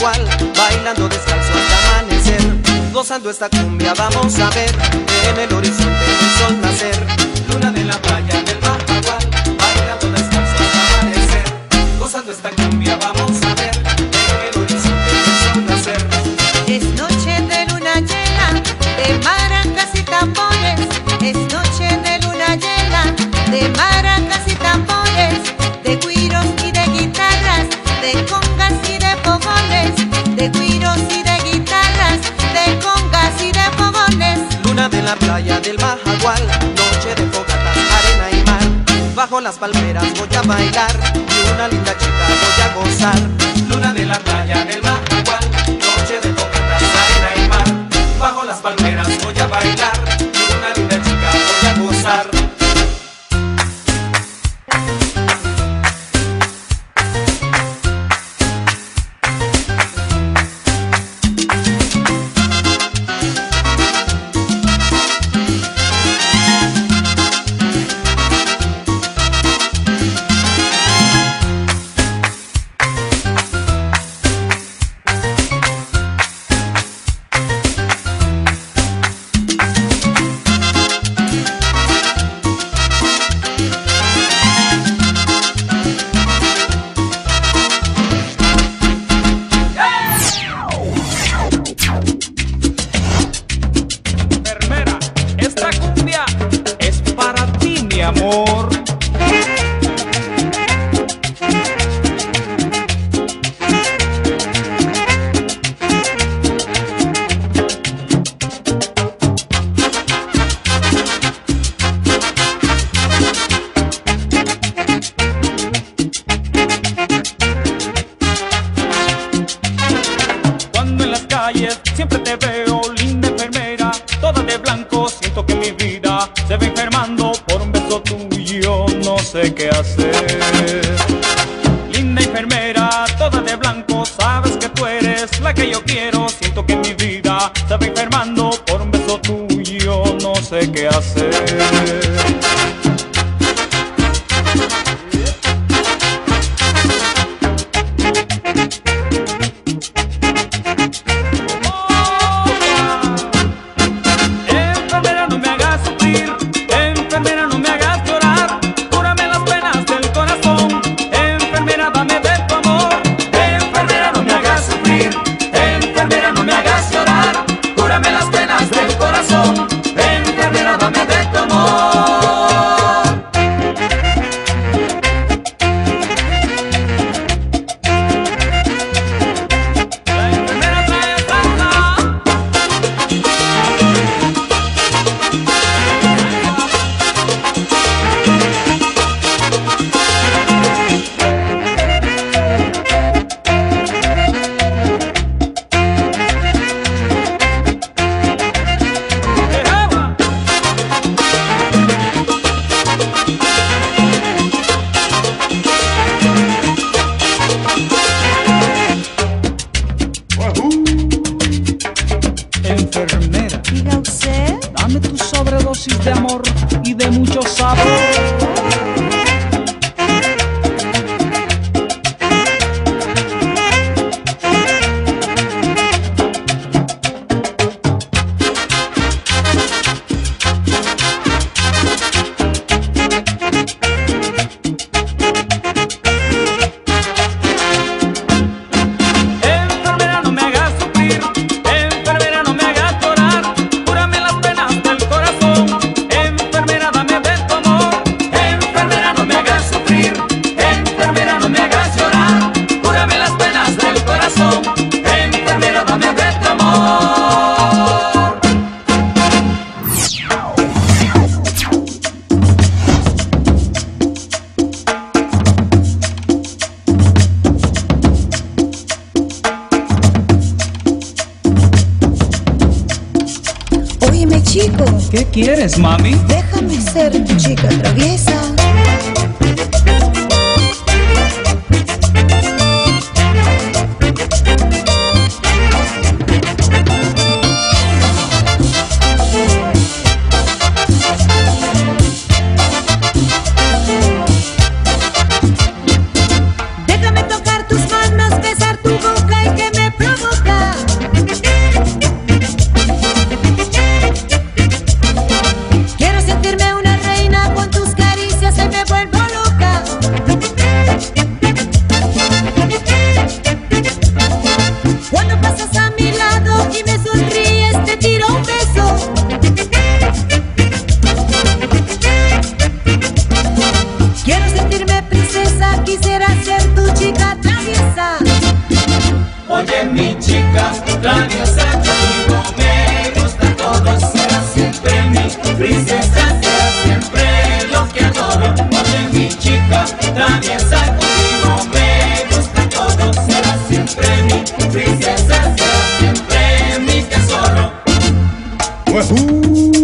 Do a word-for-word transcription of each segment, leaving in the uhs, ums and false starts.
Majagual, bailando descalzo hasta amanecer. Gozando esta cumbia vamos a ver en el horizonte el sol nacer. Luna de la playa del Majagual, bailando descalzo hasta amanecer. Gozando esta cumbia vamos a ver en el horizonte el sol nacer. Es noche de luna llena, de maracas y tambores. Es noche de luna llena, de maracas y tambores, de güiros y de guitarras, de congas y de fogones, de güiros y de guitarras, de congas y de fogones. Luna de la playa del Majagual, noche de fogatas, arena y mar. Bajo las palmeras voy a bailar y una linda chica voy a gozar. Luna de la playa del Majagual, noche de fogatas, arena y mar. Bajo las palmeras voy a bailar y una linda chica voy a gozar. Amor, cuando en las calles siempre te veo, linda enfermera, toda de blanco, siento que mi vida se va enfermando. Por un beso tuyo no sé qué hacer. Linda enfermera, toda de blanco, sabes que tú eres la que yo quiero. Siento que mi vida se va enfermando. Por un beso tuyo no sé qué hacer. Enfermera, Diga usted. dame tu sobredosis de amor y de mucho sabor. Chico, ¿qué quieres, mami? déjame ser tu chica traviesa. Déjame tocar tus manos, besar tu boca y que me sentirme princesa, quisiera ser tu chica traviesa. Oye mi chica traviesa, contigo me gusta todo, será siempre mi princesa, será siempre lo que adoro. Oye mi chica traviesa, contigo me gusta todo, será siempre mi princesa, será siempre mi tesoro. ¡Wahoo!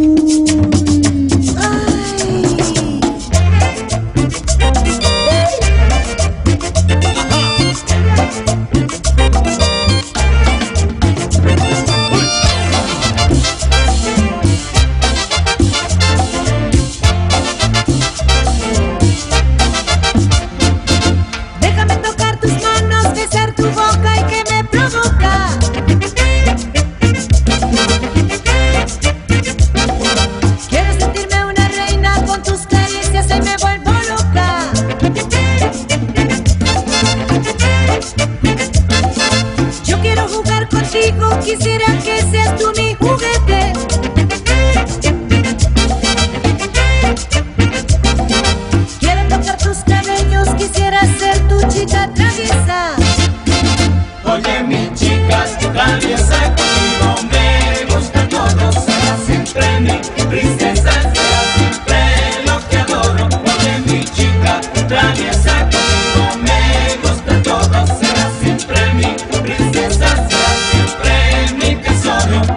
Quisiera que seas tú mi juguete. Quiero tocar tus cabellos, quisiera ser tu chica traviesa. Oye mi chica traviesa, contigo me gusta todo, será siempre mi princesa, será siempre lo que adoro. Oye mi chica traviesa, contigo me gusta todo, será siempre mi princesa, será siempre mi tesoro.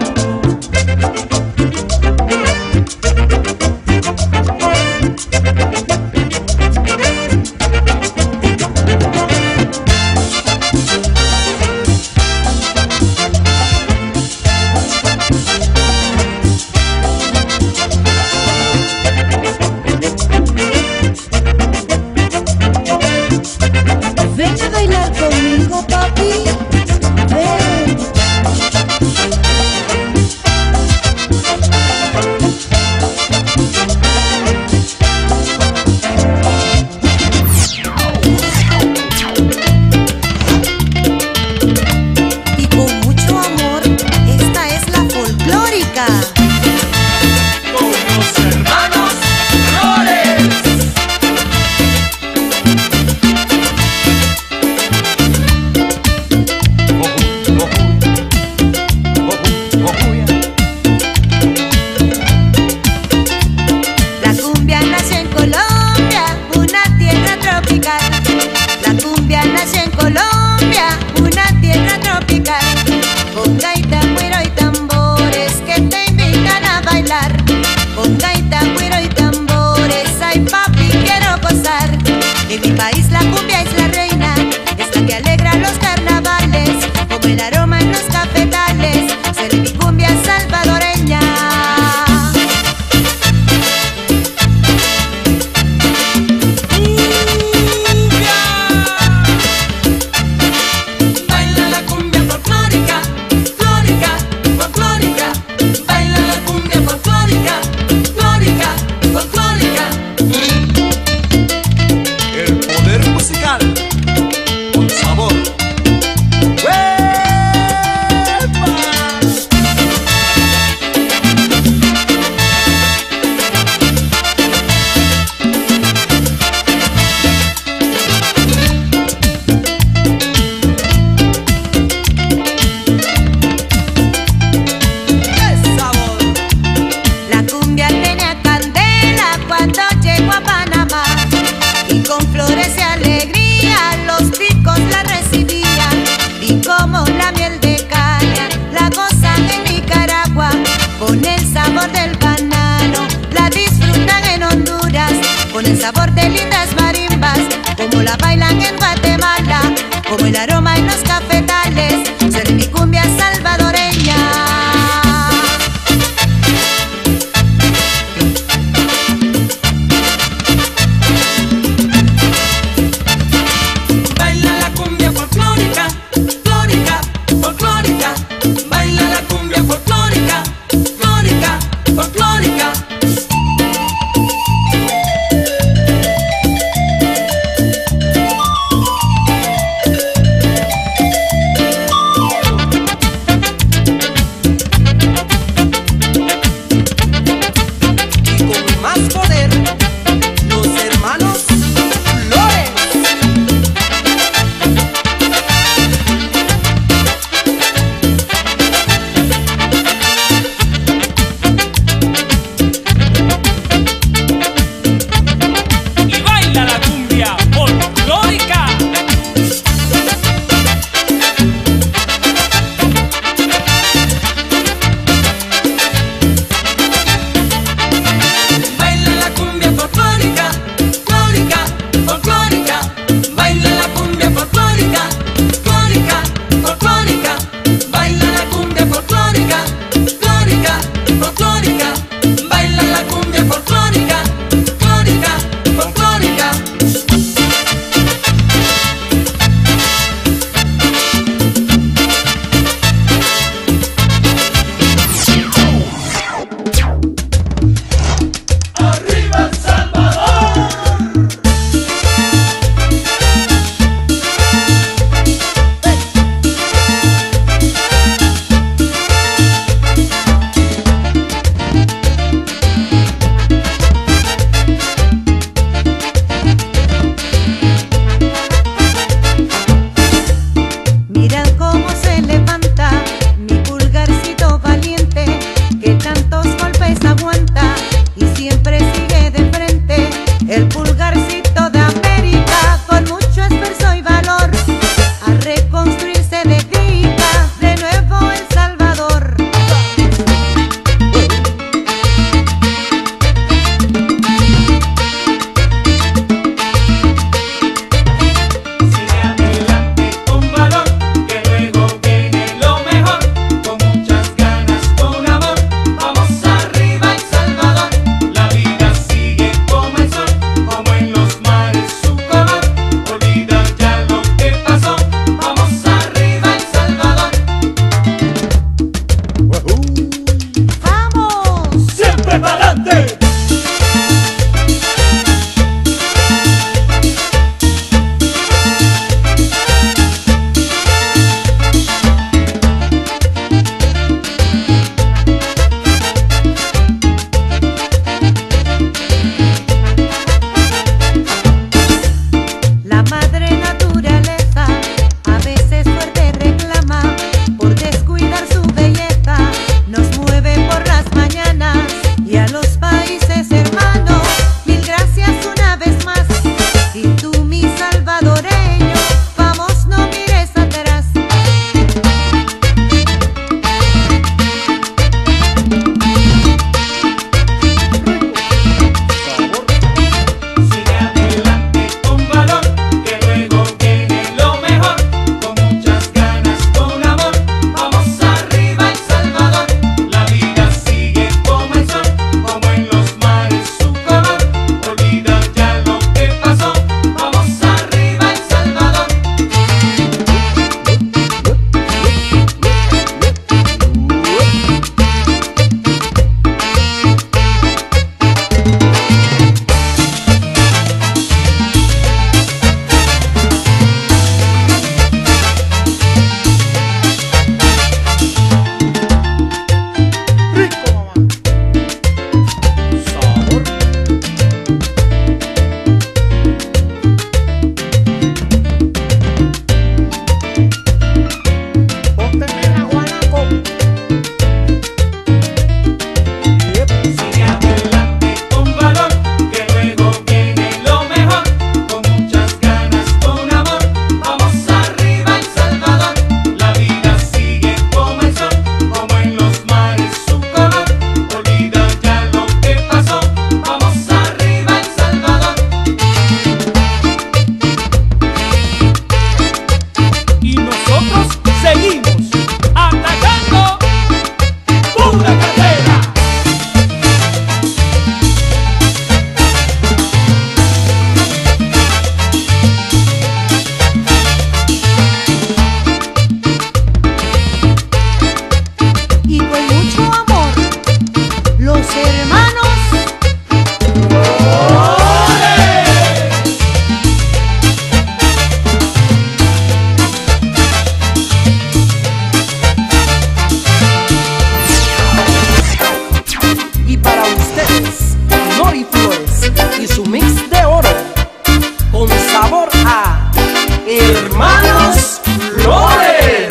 Ven a bailar conmigo, papi. Ven. Y con mucho amor, esta es la folclórica. Con los hermanos Flores. La cumbia nace en Colombia, una tierra tropical. La cumbia nace en Colombia, una tierra tropical. Con gaita, güiro y tambores que te invitan a bailar. Con gaita, güiro y tambores, ay papi, quiero gozar. En mi país la cumbia es la reina, es la que alegra los carnavales, como el aroma en los cafetales, seré mi cumbia salvadoreña. Baila la cumbia folclórica, flórica, folclórica. Baila la cumbia folclórica, flórica, folclórica. El poder musical con sabor. ¡Qué sabor! La cumbia tenía candela cuando llegó a Panamá, y con flores y alegría los ticos la recibían. Y como la miel de caña la gozan en Nicaragua, con el sabor del banano la disfrutan en Honduras, con el sabor de lindas marimbas, como la bailan en Guatemala, como el aroma en los cafetales, seré mi cumbia salvadoreña. Baila la cumbia folclórica, flórica, folclórica. Baila la cumbia folclórica, flórica, folclórica. sabor a Hermanos Flores.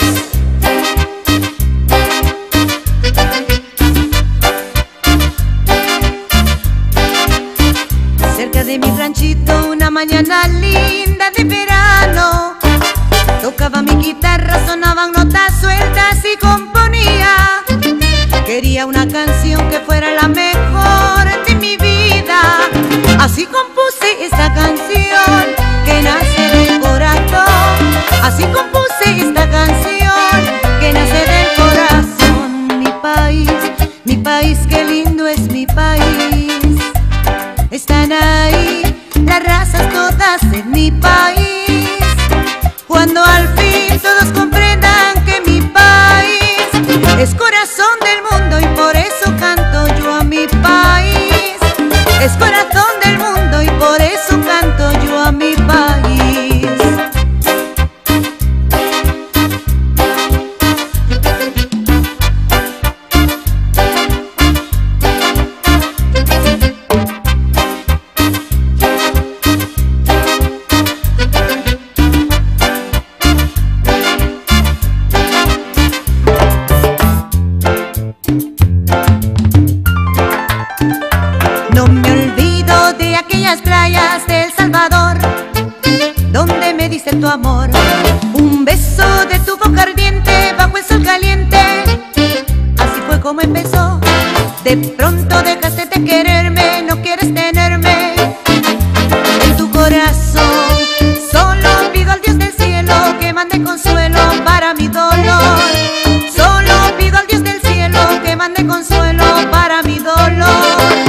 Cerca de mi ranchito una mañana linda de verano, tocaba mi guitarra, sonaban notas sueltas y componía. Quería una canción que fuera la mejor de mi vida. Así compuse esta canción que nace del corazón. Así compuse esta canción que nace del corazón. Mi país, mi país, qué lindo es mi país. Están ahí las razas todas en mi país. Cuando al fin todos comprendan que mi país es corazón del mundo y por eso canto yo a mi país. Es corazón del mundo y por eso canto yo a mi país. No me olvido de aquellas playas de El Salvador, donde me diste tu amor. Un beso de tu boca ardiente bajo el sol caliente. Así fue como empezó. De pronto dejaste de quererme, no quieres tenerme en tu corazón. Solo pido al Dios del cielo que mande consuelo para mi dolor. Solo pido al Dios del cielo que mande consuelo para mi dolor.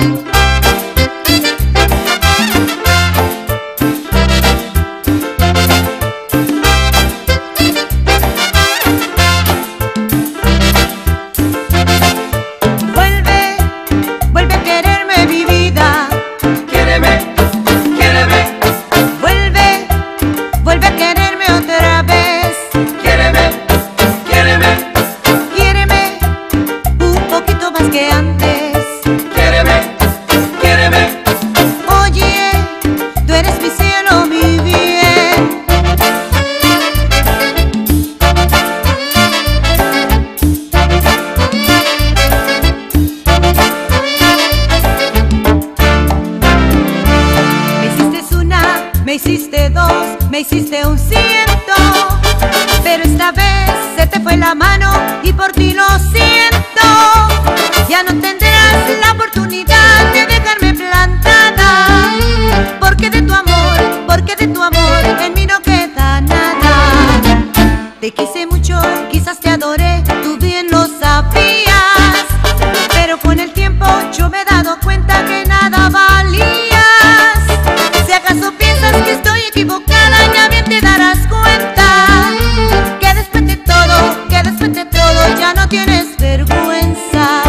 Me hiciste dos, me hiciste un ciento, pero esta vez se te fue la mano y por ti lo siento. Ya no tendrás la oportunidad de dejarme plantada, porque de tu amor, porque de tu amor en mí no queda nada. Te quise mucho, quizás te adoré, tú bien lo sabías, pero con el tiempo yo me he dado cuenta que nada valías. Si acaso piensas que estoy equivocada, ya bien te darás cuenta que después de todo, que después de todo ya no tienes vergüenza.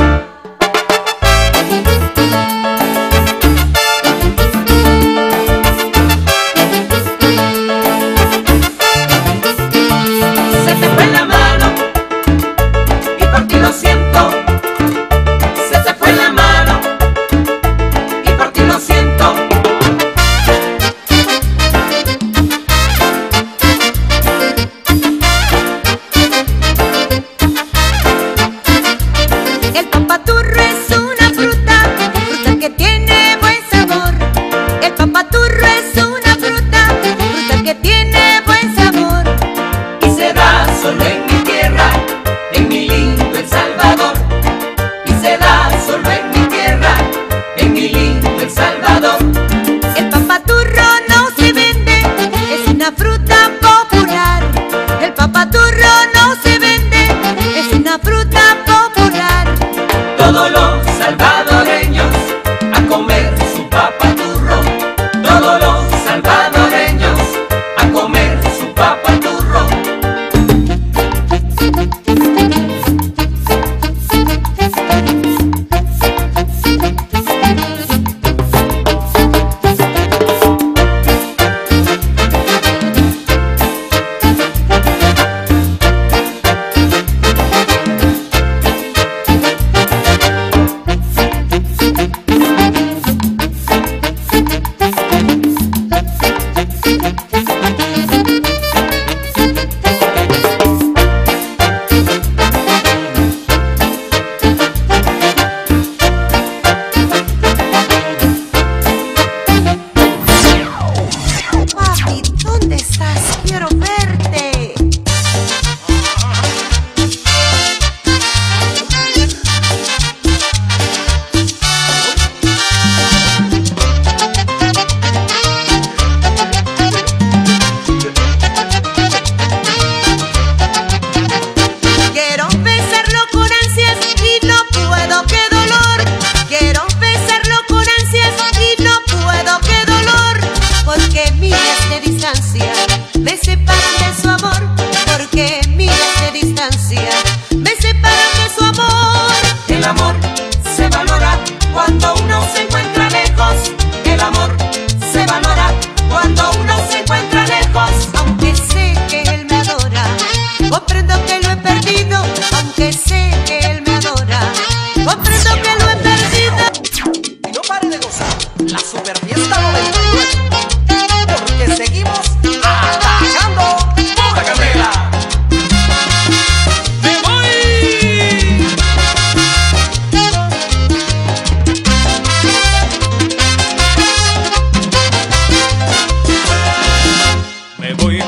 Se te fue la mano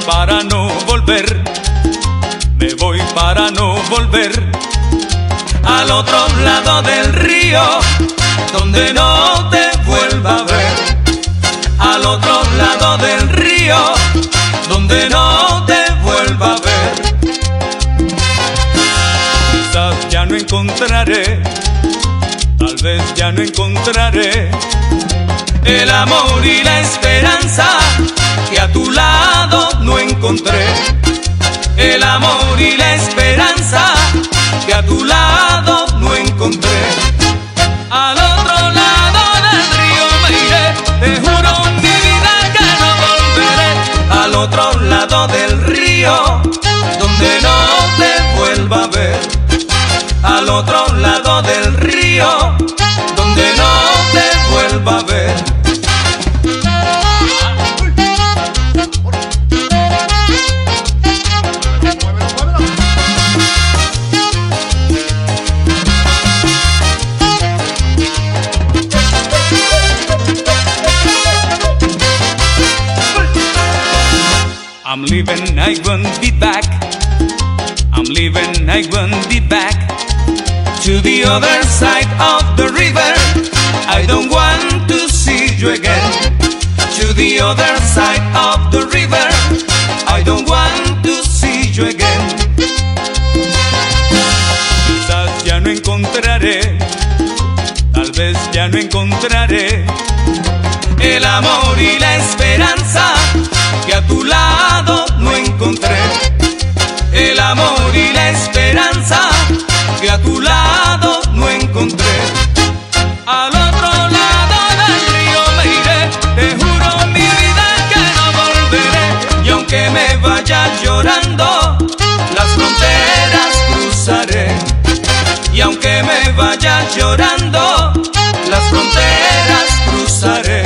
para no volver, me voy para no volver al otro lado del río, donde no te vuelva a ver. Al otro lado del río, donde no te vuelva a ver. Quizás ya no encontraré, tal vez ya no encontraré el amor y la esperanza que a tu lado no encontré. El amor y la esperanza que a tu lado no encontré. Al otro lado del río me iré, te juro mi vida que no volveré. Al otro lado del río, donde no te vuelva a ver. Al otro lado del río, donde no te vuelva a ver. I'm leaving, I won't be back. I'm leaving, I won't be back to the other side of the river. I don't want to see you again. To the other side of the river. I don't want to see you again. Quizás ya no encontraré, tal vez ya no encontraré el amor y la esperanza que a tu lado no encontré. El amor y la esperanza que a tu lado no encontré. Al otro lado del río me iré, te juro mi vida que no volveré. Y aunque me vaya llorando, las fronteras cruzaré. Y aunque me vaya llorando, las fronteras cruzaré.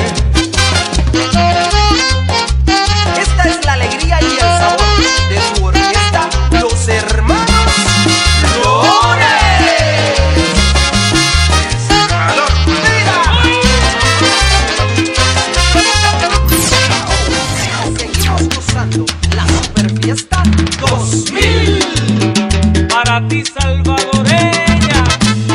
Esta es la alegría y el sabor de su orquesta, los hermanos Flores. Seguimos gozando la super fiesta dos mil. Para ti, salvadoreña.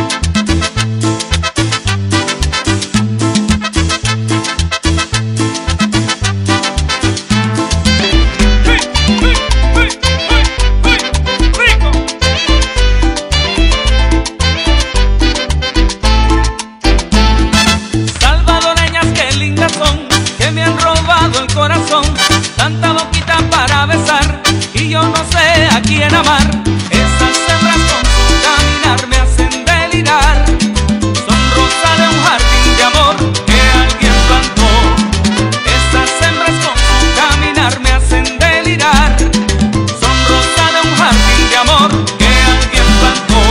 Salvadoreñas que lindas son, que me han robado el corazón. Tanta boquita para besar y yo no sé a quién amar. Esas hembras con su caminar me hacen delirar. Son rosa de un jardín de amor que alguien plantó. Esas hembras con su caminar me hacen delirar. Son rosa de un jardín de amor que alguien plantó.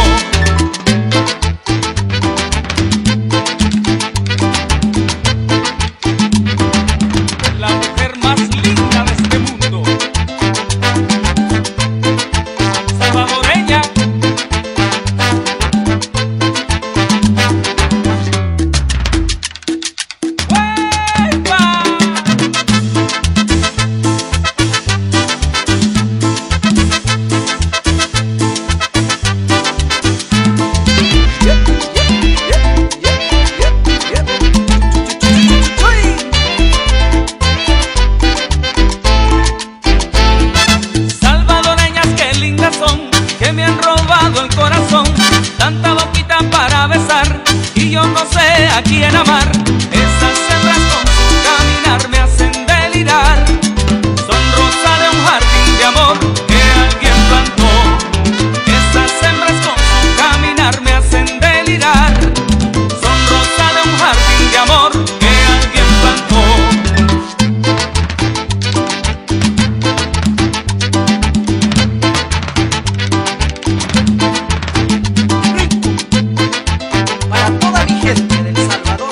La mujer más linda de este mundo, salvadoreña. ¡Huepa! Salvadoreñas que lindas son, que me han robado el corazón. Tanta boquita para besar y yo no sé a quién amar. Esas hembras con su caminar me hacen delirar. Son rosa de un jardín de amor que alguien plantó. Esas hembras con su caminar me hacen delirar. Son rosa de un jardín de amor que alguien plantó. Para toda mi gente del Salvador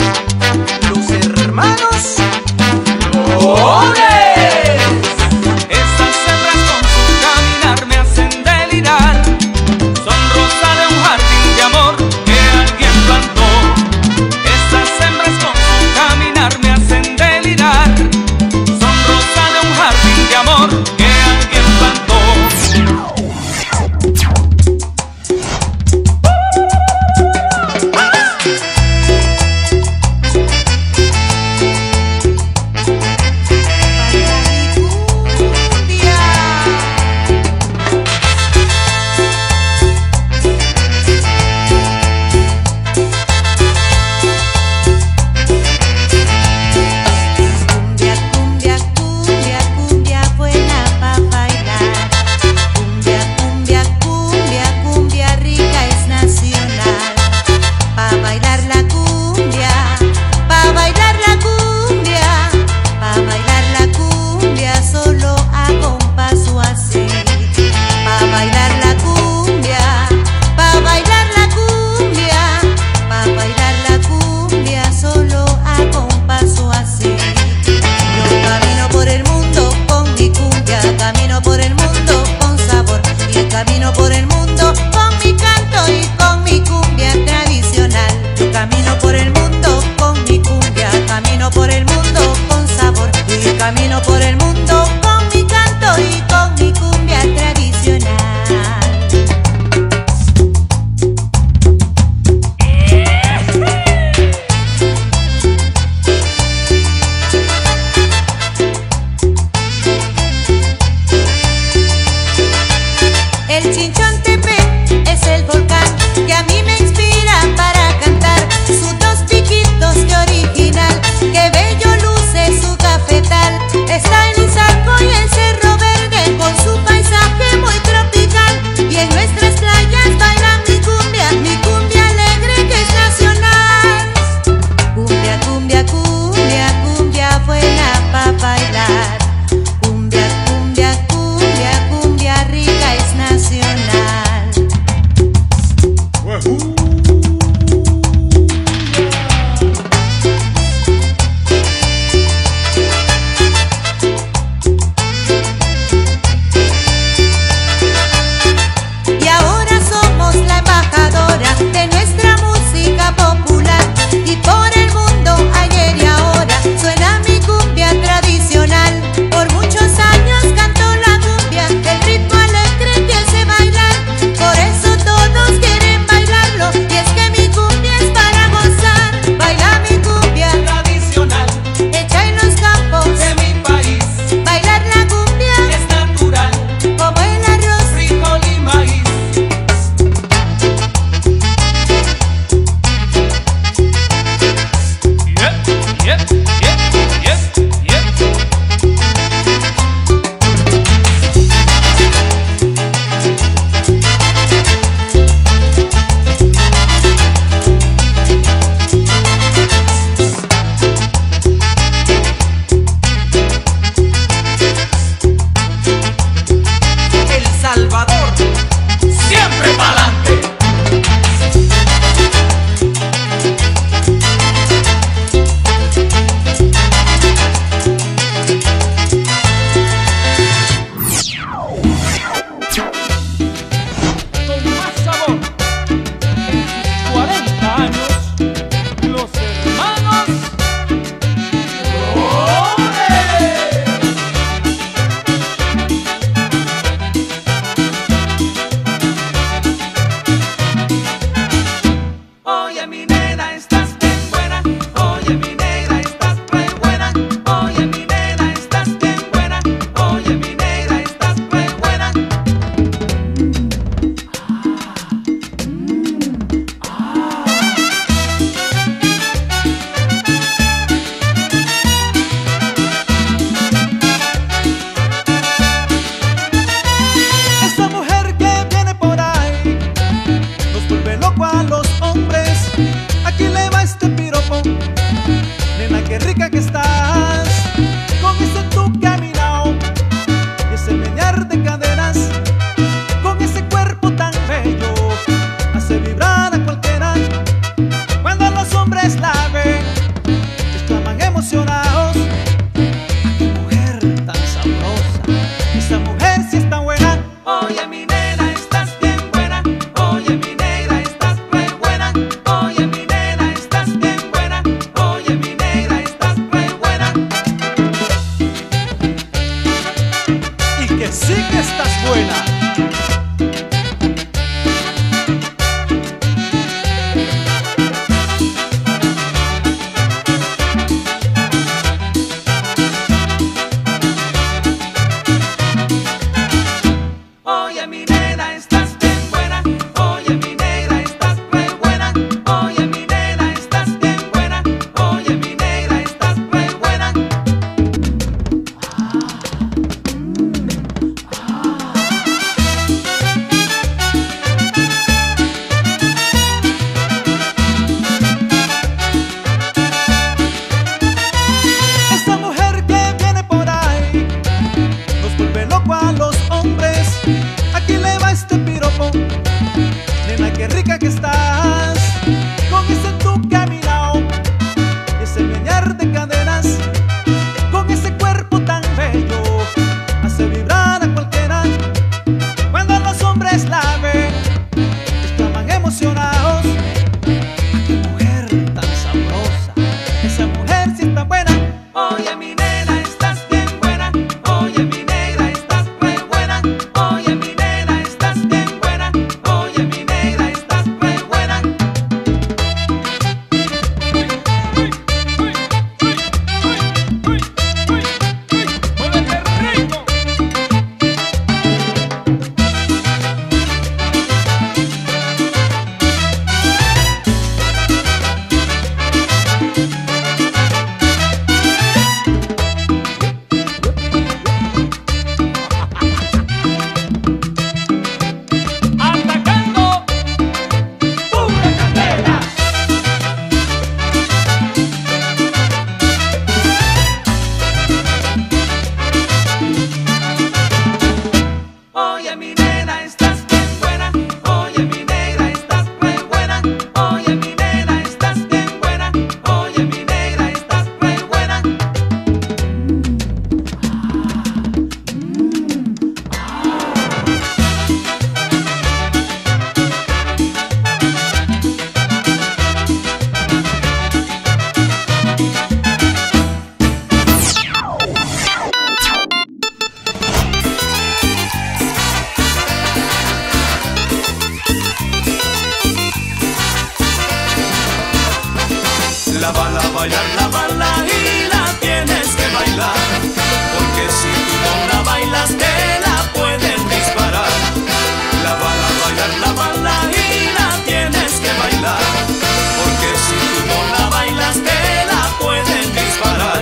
que sí que estás buena. Oye mi nena, estás bien buena. Oye mi negra, estás re buena. Oye mi nena, estás bien buena. Oye mi negra, estás re buena. Esa mujer que viene por ahí nos vuelve loco a los hombres. Aquí le va este piropo. Nena, qué rica que estás, con ese tu caminao, ese menear de caderas, con ese cuerpo tan bello, hace vibrar a cualquiera. Cuando los hombres la ven, exclaman emocionados: ¡ah, qué mujer tan sabrosa! Esa mujer sí está buena. Oye mi nena, estás bien buena. Oye mi negra, estás re buena. Oye mi nena, estás bien buena. Oye mi negra, estás re buena. ¡Muévete rico! Atacando pura candela. Oye mi nena, estás bien buena. Oye mi negra, estás re buena. Oye mi nena, estás bien buena. Oye mi negra, estás re buena. La bala, bailar la bala y la tienes que bailar, porque si tú no la bailas te la pueden disparar. La bala, bailar la bala y la tienes que bailar, porque si tú no la bailas te la pueden disparar.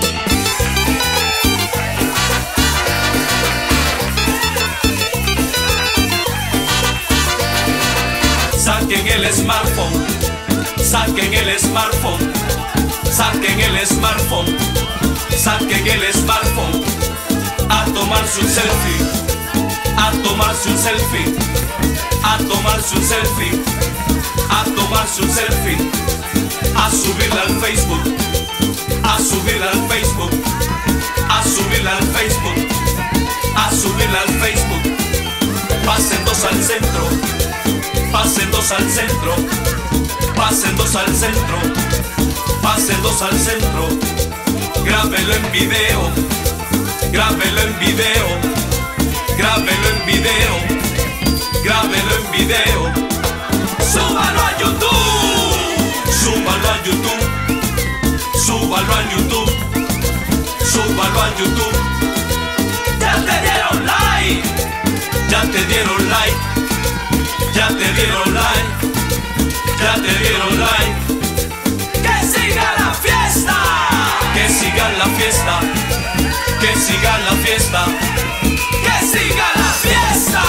Saquen el smartphone, saquen el smartphone, saquen el smartphone, saquen el smartphone, a tomarse un selfie, a tomarse un selfie, a tomarse un selfie, a tomarse un selfie, a subirla al Facebook, a subirla al Facebook, a subirla al Facebook, a subirla al Facebook. Pasen dos al centro, pasen dos al centro, pasen dos al centro, pasen dos al centro. Grábelo en video, grábelo en video, grábelo en video, grábelo en video. Súbalo a YouTube, súbalo a YouTube, súbalo a YouTube, súbalo a YouTube. Ya te dieron like, ya te dieron like, ya te dieron like, ya te dieron like. Que siga la fiesta, que siga la fiesta, que siga la fiesta, que siga la fiesta.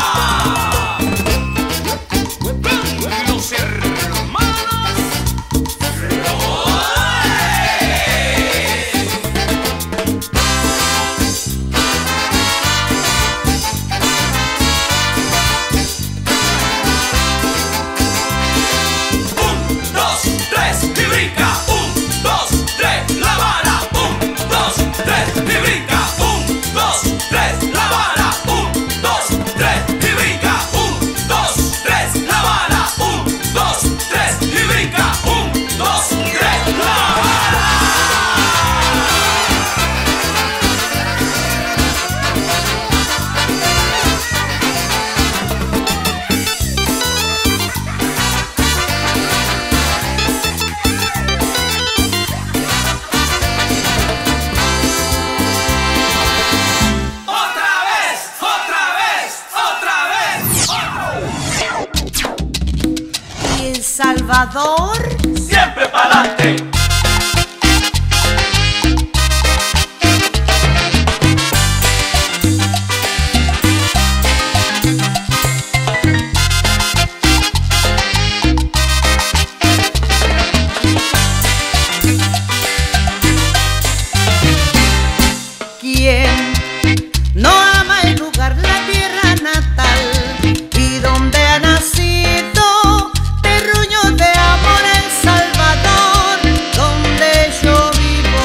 Los hermanos dos, Salvador. Siempre pa'lante. ¿Quién no ama el lugar, la tierra natal y donde ha nacido terruño de amor, El Salvador, donde yo vivo?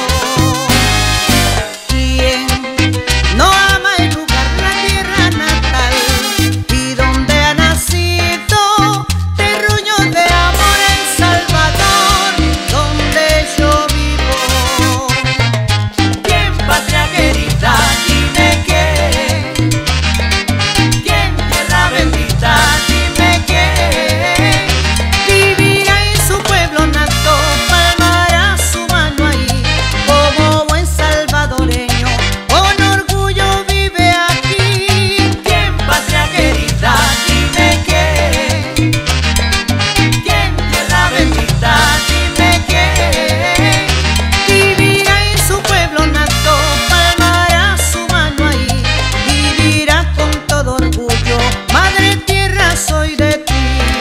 ¿Quién no ama el lugar, la tierra natal y donde ha nacido terruño de amor, El Salvador, donde yo vivo? ¿Quién, patria querida, dime qué? ¿Quién, tierra bendita, dime qué? Vivirá en su pueblo nato, palmará su mano ahí, como buen salvadoreño, con orgullo vive aquí. ¿Quién, patria querida, dime qué? ¿Quién, tierra bendita, dime qué? Vivirá en su pueblo nato, palmará su mano ahí, vivirá con todo orgullo, madre tierra soy de ti.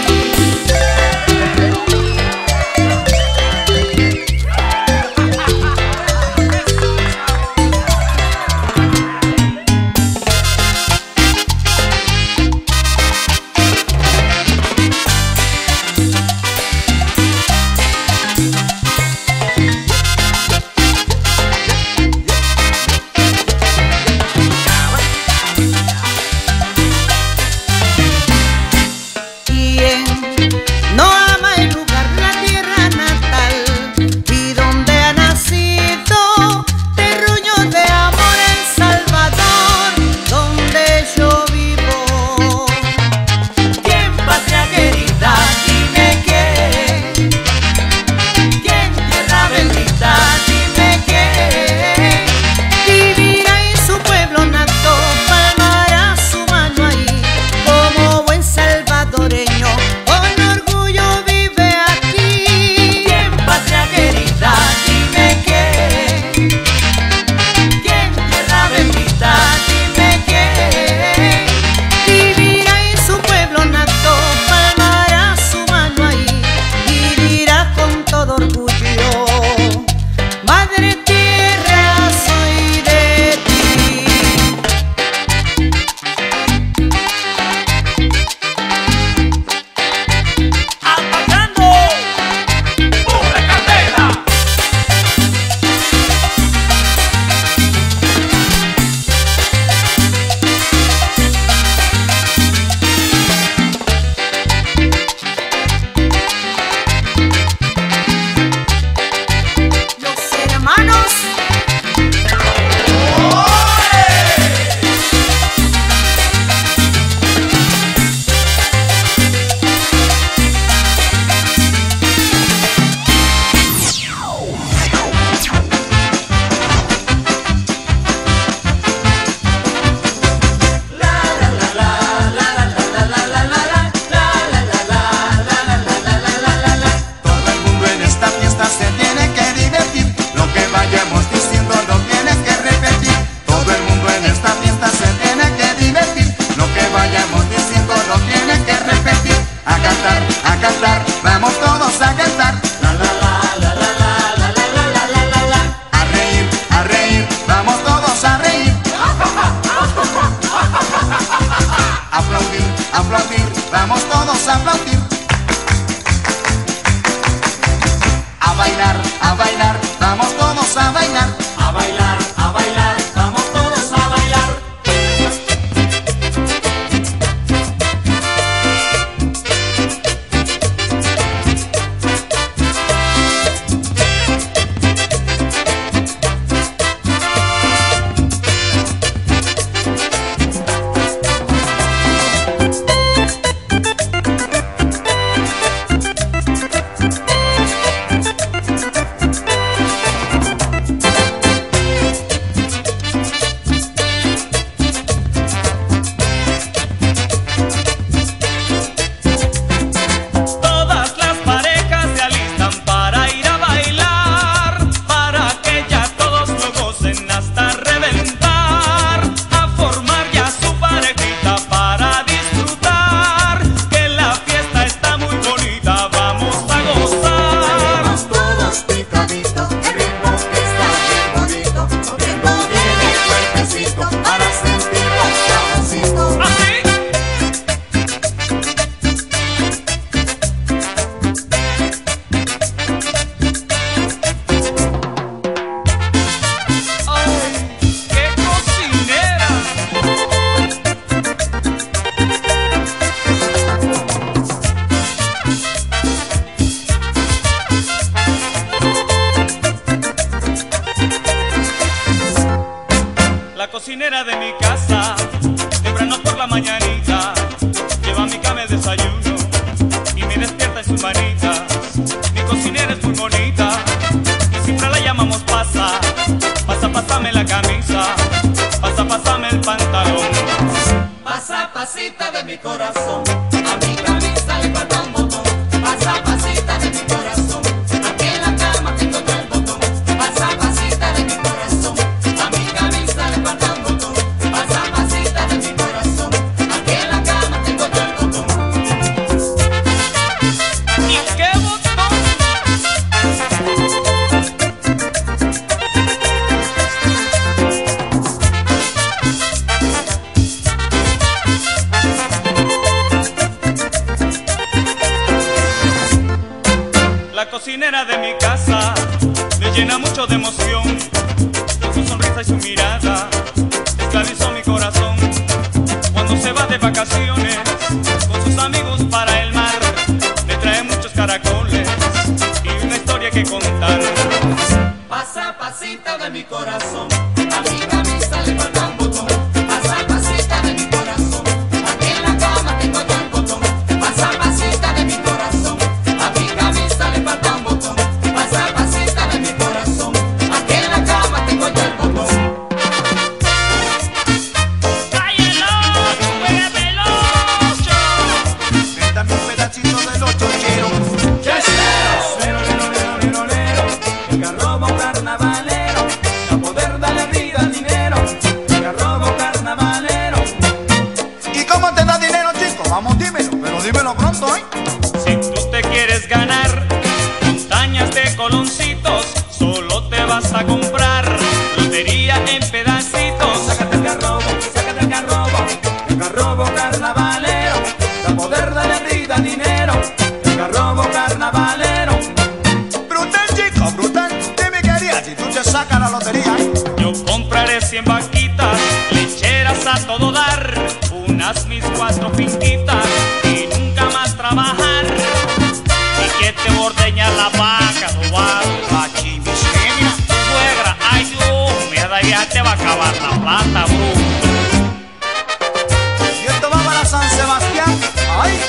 ¿Quién no ama el lugar, la tierra natal y donde ha nacido terruño de amor, El Salvador, donde yo vivo? ¿Quién, patria querida, dime qué? ¿Quién, tierra bendita, dime qué? Vivirá en su pueblo nato, palmará su mano ahí, como buen salvadoreño, con orgullo vive aquí. ¿Quién, patria querida, dime qué? ¿Quién, tierra bendita, dime qué? Vivirá en su pueblo nato, palmará su mano ahí, vivirá con todo orgullo, madre tierra soy de ti. Apagando. ¡Pura candela! Los hermanos Todo el mundo en esta fiesta se tiene que divertir. Lo que vayamos diciendo lo tienes que repetir. Todo el mundo en esta fiesta se tiene que divertir. Lo que vayamos diciendo lo tienes que repetir. A cantar, a cantar, vamos todos a cantar. La la la la la la la la la la la la. A reír, a reír, vamos todos a reír. Aplaudir, aplaudir, vamos todos a aplaudir. A bailar, a bailar, vamos todos a bailar. A bailar, a bailar, vamos todos a bailar. mi casa, temprano por la mañanita, lleva a mi cama el desayuno y me despierta en sus manitas. Mi cocinera es muy bonita y siempre la llamamos pasa. Pasa, pásame la camisa, pasa, pásame el pantalón. Pasa, pasita de mi corazón, a mi camisa le falta un botón. Pasa, pasita de mi corazón, aquí en la cama tengo yo el botón. Pasa, pasita de mi corazón, a mi camisa le falta un botón. Pasa, pasita de mi corazón, aquí en la cama tengo yo el botón. ¿Y qué botón? La cocinera de mi casa me llena mucho de emoción, con su sonrisa y su mirada esclavizó mi corazón. Cuando se va de vacaciones con sus amigos para el mar, me trae muchos caracoles y una historia que contar. Pasa, pasita de mi corazón, a mi camisa le falta un botón. Pasa, pasita de mi corazón, aquí en la cama tengo yo el botón. Pasa, pasita de mi corazón, a mi camisa le falta un botón. Pasa, pasita de mi corazón, aquí en la cama tengo yo el botón. ¡Cállalo! ¡Juega pelocho! Dame un pedacito de los chocheros. Lero, lero, lero, lero, lero, el garrobo carnavalero, a poder darle vida al dinero, el garrobo carnavalero. ¿Y cómo te da dinero, chico? Vamos, dímelo, pero dímelo pronto, ¿eh? Si tú te quieres ganar montañas de coloncitos, solo te vas a comprar lotería en pedacitos. Sácate el garrobo, sácate el garrobo, el garrobo carnavalero, a poder darle vida al dinero, el garrobo carnavalero. Brutal, chico, brutal. Dime qué harías si tú te sacas la lotería, ¿eh? Yo compraré cien vaquitas, lecheras a todo dar, unas mis cuatro finquitas y nunca más trabajar. Y que te ordeña la vaca, no va a chimisqueña. Tu suegra, ay Dios, mierda, ya te va a acabar la plata, bro. Y esto va para San Sebastián. ¡Ay!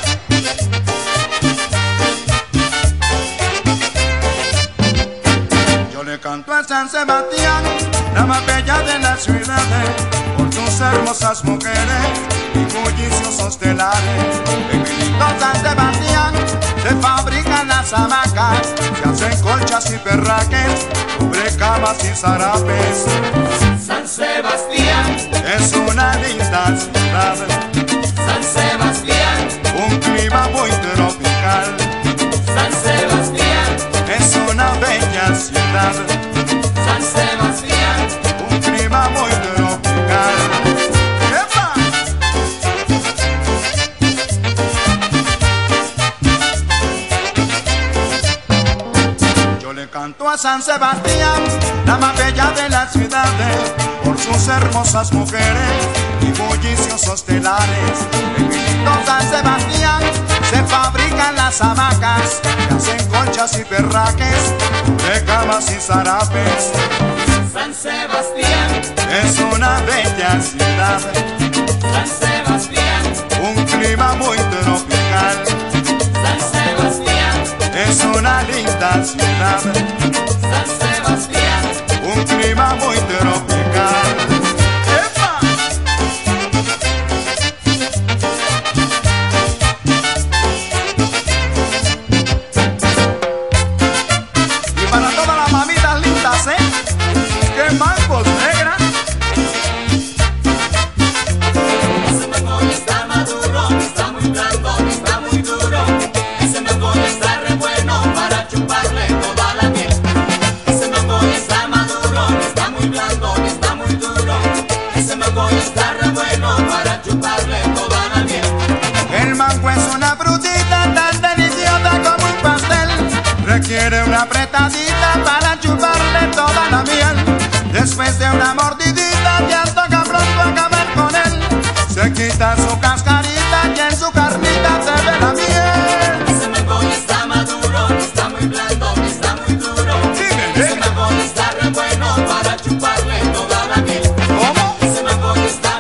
Yo le canto a San Sebastián, la más bella de las ciudades, por sus hermosas mujeres y bulliciosos telares. En mi lindo San Sebastián se fabrican las hamacas, se hacen colchas y perraques, cubre camas y zarapes. San Sebastián, Es una linda ciudad, San Sebastián, un clima muy tropical. San Sebastián, Es una bella ciudad, San Sebastián. un clima muy tropical. ¡Epa! Yo le canto a San Sebastián, la más bella de las ciudades, por sus hermosas mujeres y bulliciosos telares. En mi lindo San Sebastián se fabrican las hamacas, se hacen colchas y perraques, de camas y zarapes. San Sebastián, Es una bella ciudad, San Sebastián, un clima muy tropical. San Sebastián, Es una linda ciudad, San Sebastián. un clima muy tropical. ¡Epa! Y para todas las mamitas lindas, ¿eh? ¡Qué mangos, negra! Ese mango está maduro, está muy blando, está muy duro. Ese mango está re bueno para chuparle toda la miel. Ese mango está maduro, está muy blando, está muy duro. Ese mango está re bueno para chuparle toda la miel. El mango es una frutita tan deliciosa como un pastel. Requiere una apretadita para chuparle toda la miel. Después de una mordidita ya toca pronto acabar con él. Se quita su cascarita y en su carnita se ve la miel. Ese mango está maduro, está muy blando, está muy duro. Dime, Ese mango está re bueno para chuparle toda la miel. ¿Cómo? Ese mango está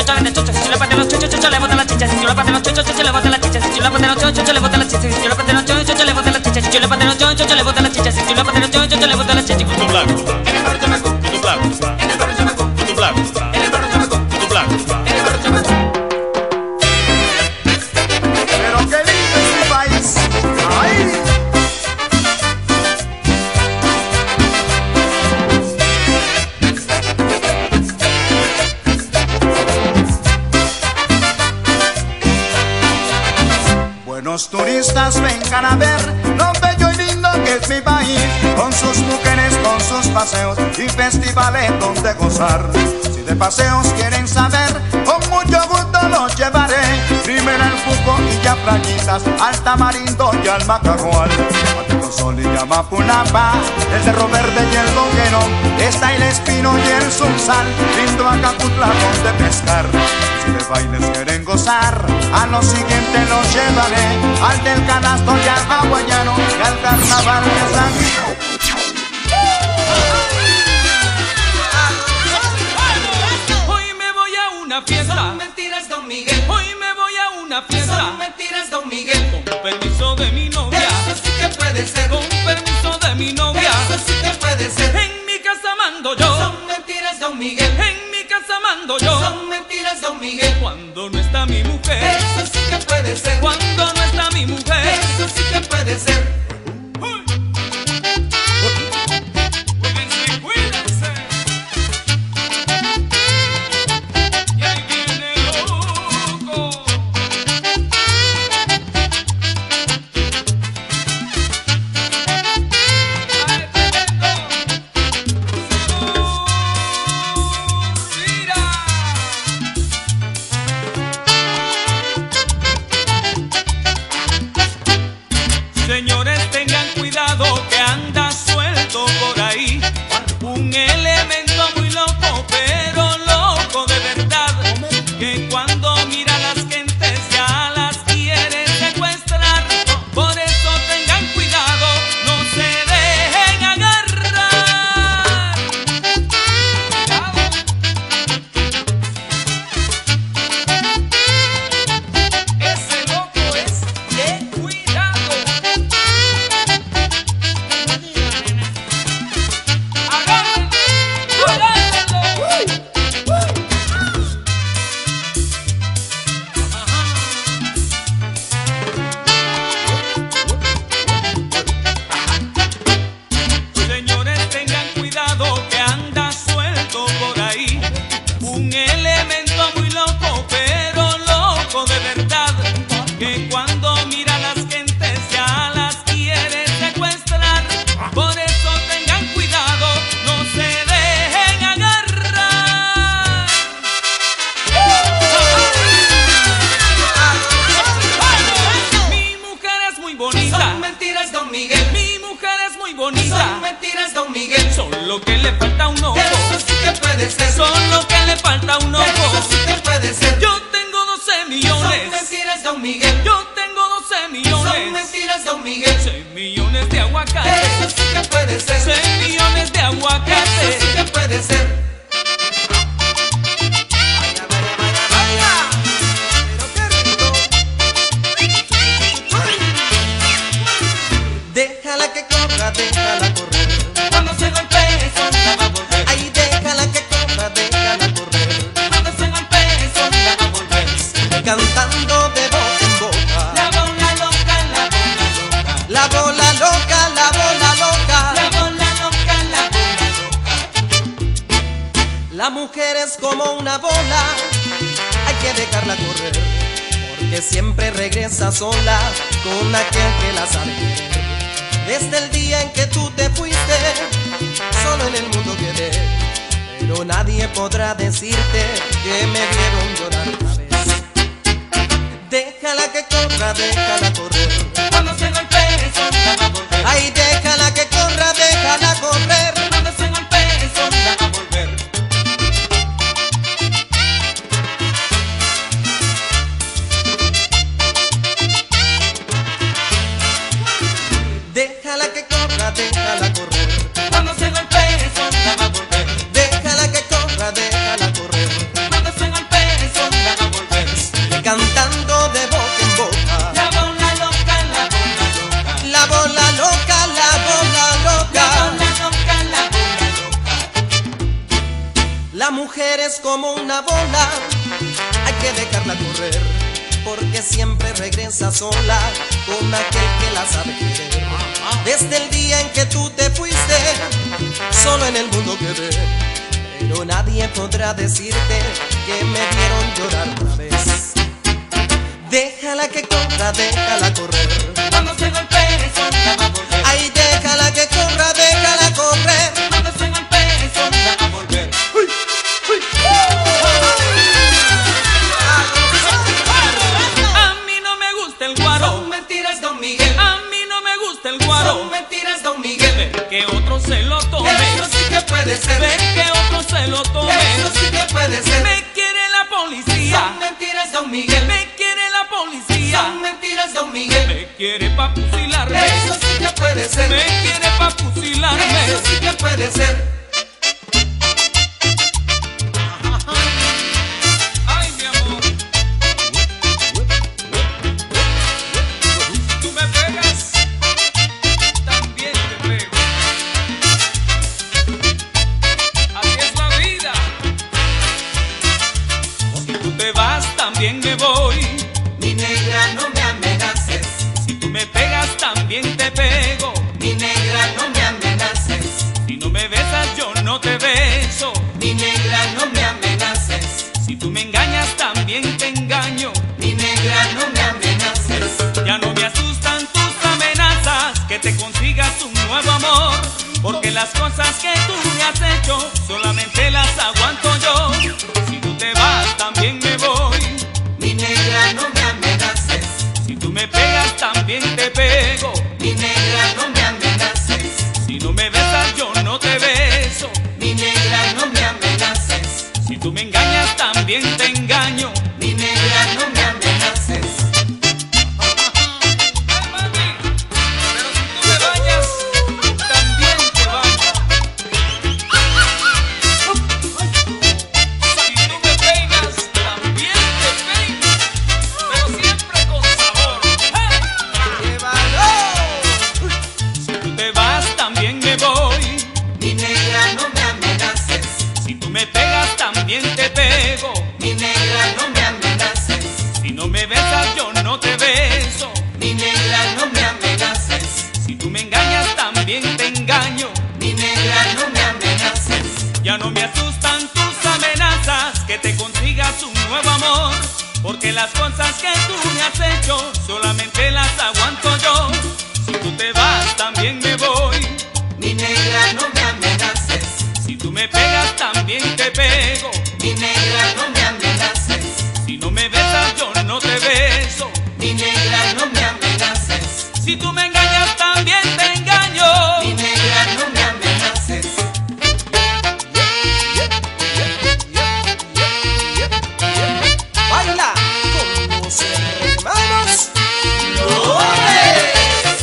chucho vende chucho, si chulo parte los chuchos, chucho le bota la chicha, si chulo parte los chuchos, chucho le bota la chicha, si chulo parte los chuchos, chucho le bota la chicha, si chulo parte los chuchos, chucho le bota la chicha, si chulo parte los chuchos, chucho le bota la chicha, si chulo parte los chuchos, chucho le bota la chicha. Puto blanco, en el barrio chamaco, puto blanco, en el barrio chamaco, puto blanco, en el barrio chamaco, puto blanco, en el barrio chamaco. Pero qué lindo es mi país. ¡Ay! Buenos turistas vengan a ver lo bello y lindo que es mi país, con sus mujeres, con sus paseos y festivales donde gozar. Si de paseos quieren saber, con mucho gusto los llevaré. Primero el Fuco y ya Playitas, al Tamarindo y al Macajual, Patito Sol y Yamapulapa, el Cerro Verde y el Boguerón, está el Espino y el Sunsal, lindo Acaputla donde pescar. Si de bailes quieren gozar, a lo siguiente los llevaré, al del Canasto y al Hawaiano y al Carnaval de San Miguel. Hoy me voy a una fiesta. Son mentiras, don Miguel. Hoy me voy a una fiesta. Son mentiras, don Miguel. Con permiso de mi novia. Eso sí que puede ser. Con permiso de mi novia. Eso sí que puede ser. En mi casa mando yo. Son mentiras, don Miguel. En mi casa mando yo. Son mentiras, don Miguel. Cuando no está mi mujer. Eso sí que puede ser. Cuando no está mi mujer. Eso sí que puede ser. Uy. Cuídense, cuídense. Y ahí viene el loco. Ay, tremendo. Mira. Señores, tengan cuidado que anda suelto por ahí un elemento muy loco, pero loco de verdad, que cuando mira a las gentes ya las quiere secuestrar. Por eso tengan cuidado, no se dejen agarrar. Cuidado. Ese loco es de cuidado. Señores, tengan cuidado que anda suelto por ahí un elemento muy loco, pero loco de verdad, que cuando mira a las gentes ya las quiere secuestrar. Por eso tengan cuidado, no se dejen agarrar. Mi mujer es muy bonita. Son mentiras, don Miguel. Mi mujer es muy bonita. Son mentiras, don Miguel. Solo que le falta un ojo. Eso sí que puede ser. Solo que le falta un ojo. Eso sí que puede ser. Yo tengo doce millones. Son mentiras, don Miguel. Yo tengo doce Son millones. mentiras, don Miguel. seis millones de aguacates. Eso sí que puede ser. seis millones de Eso aguacates. sí que puede ser. Déjala que corra, déjala correr. Cuando se golpee, sola va a volver. Ay, déjala que corra, déjala correr. Cuando se golpee, sola va a volver. Cantando de boca en boca. La bola loca, la bola loca. La bola loca, la bola loca. La bola loca, la bola loca. La mujer es como una bola, hay que dejarla correr, porque siempre regresa sola con aquel que la sabe querer. Desde el día en que tú te fuiste, solo en el mundo quedé, pero nadie podrá decirte que me vieron llorar otra vez. Déjala que corra, déjala correr. Cuando se golpee, sola va a volver. Ay, déjala que corra, déjala correr. Cuando se golpee, sola va a volver. Déjala que corra, déjala correr. Cuando se golpee, sola va a volver. Déjala que corra, déjala correr. Cuando se golpee, sola eres como una bola, hay que dejarla correr, porque siempre regresa sola con aquel que la sabe querer. Desde el día en que tú te fuiste, solo en el mundo quedé, pero nadie podrá decirte que me vieron llorar otra vez. Déjala que corra, déjala correr. Cuando se golpee sola va a volver. Ay, déjala que corra, déjala correr. Cuando se golpee sola va a volver. Uy, uy. A mí no me gusta el guaro. Son mentiras, don Miguel. A mí no me gusta el guaro. Son mentiras, don Miguel. Ver que otro se lo tome. Eso sí que puede ser. Ver que otro se lo tome. Eso sí que puede ser. Me quiere la policía. Son mentiras, don Miguel. Me quiere la policía. Son mentiras, don Miguel. Me quiere pa' fusilarme. Eso sí que puede ser. Me quiere pa' fusilarme. Eso sí que puede ser. Ay, mi amor. Tú me pegas, también te pego. Así es la vida. Si tú te vas, también me voy. Mi negra, no me amenaces. Si tú me pegas, también te pego. Mi negra, no me amenaces. Si no me besas, yo no te beso. Mi negra, no me amenaces. Si tú me engañas, también te engaño. Mi negra, no me amenaces. Ya no me asustan tus amenazas, que te consigas un nuevo amor, porque las cosas que tú me has hecho solamente las aguanto yo. Si tú te vas, también me voy. Mi negra, no me amenaces. Si tú me pegas, también te pego. Mi negra, no me amenaces. Si no me besas, yo no te beso. Mi negra, no me amenaces. Si tú me engañas, también te engaño. Mi negra, no me amenaces. Ay, mami, pero si tú me bañas, también te baño. Si tú me pegas, también te pego, pero siempre con sabor. Si tú te vas, también me voy. Mi negra, no me amenaces. Si tú me pegas, también te pego. Mi negra, no me amenaces. Si no me besas, yo no te beso. Mi negra, no me amenaces. Si tú me engañas, también te engaño. Mi negra, no me amenaces. Ya no me asustan tus amenazas, que te consigas un nuevo amor, porque las cosas que tú me has hecho solamente las aguanto yo. Si tú te vas, también me voy. Mi negra, no me amenaces. Si tú me pegas, también te pego. Mi negra, no me amenaces. Si no me besas, yo no te beso. Mi negra, no me amenaces. Si tú me engañas, también te engaño. Mi negra, no me amenaces. Baila con los hermanos ¡Flores!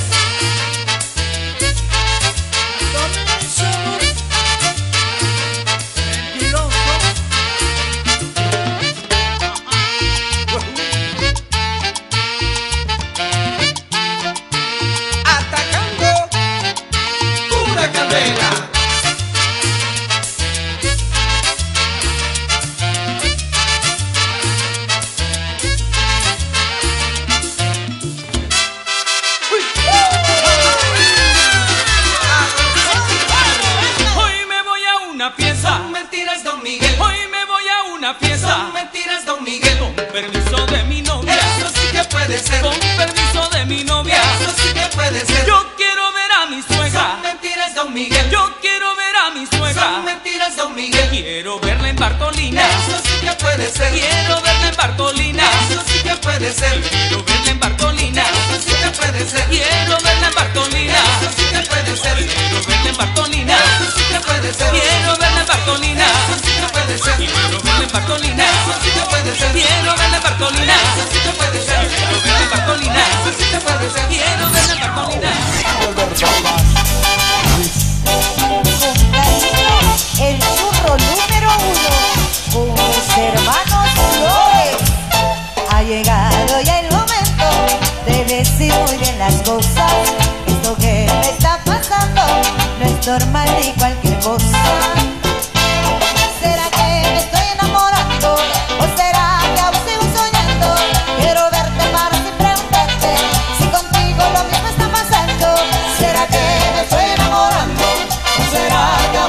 atacando ¡Pura candela! Hoy me voy a una fiesta. Son mentiras, don Miguel. Hoy me voy a una fiesta. Son mentiras, don Miguel. Con permiso de mi novia. Eso sí que puede ser. Con permiso de mi novia. Eso sí que puede ser. Yo quiero ver a mi suegra. Son mentiras, don Miguel. Yo quiero ver a mi suegra. Son mentiras, don Miguel. Quiero verla en Bartolina. Eso sí que puede ser. Quiero verla en Bartolina. Eso sí que puede ser. Quiero verla en Bartolina. Eso sí que puede ser. Quiero verla en Bartolina. Eso sí que puede ser. Quiero verla en Bartolina. Eso sí que puede ser. Quiero verla en Bartolina. Eso sí que puede ser. Quiero verla en Bartolina. Eso sí que puede ser. Quiero verla en Bartolina. Eso sí que puede ser. Quiero verla en Bartolina. Eso sí que puede ser. Quiero verla en Bartolina. El churro número uno con los hermanos Flores. Ha llegado ya el momento de decir muy bien las cosas. Esto que me está pasando no es normal ni cualquier cosa. ¿Será que me estoy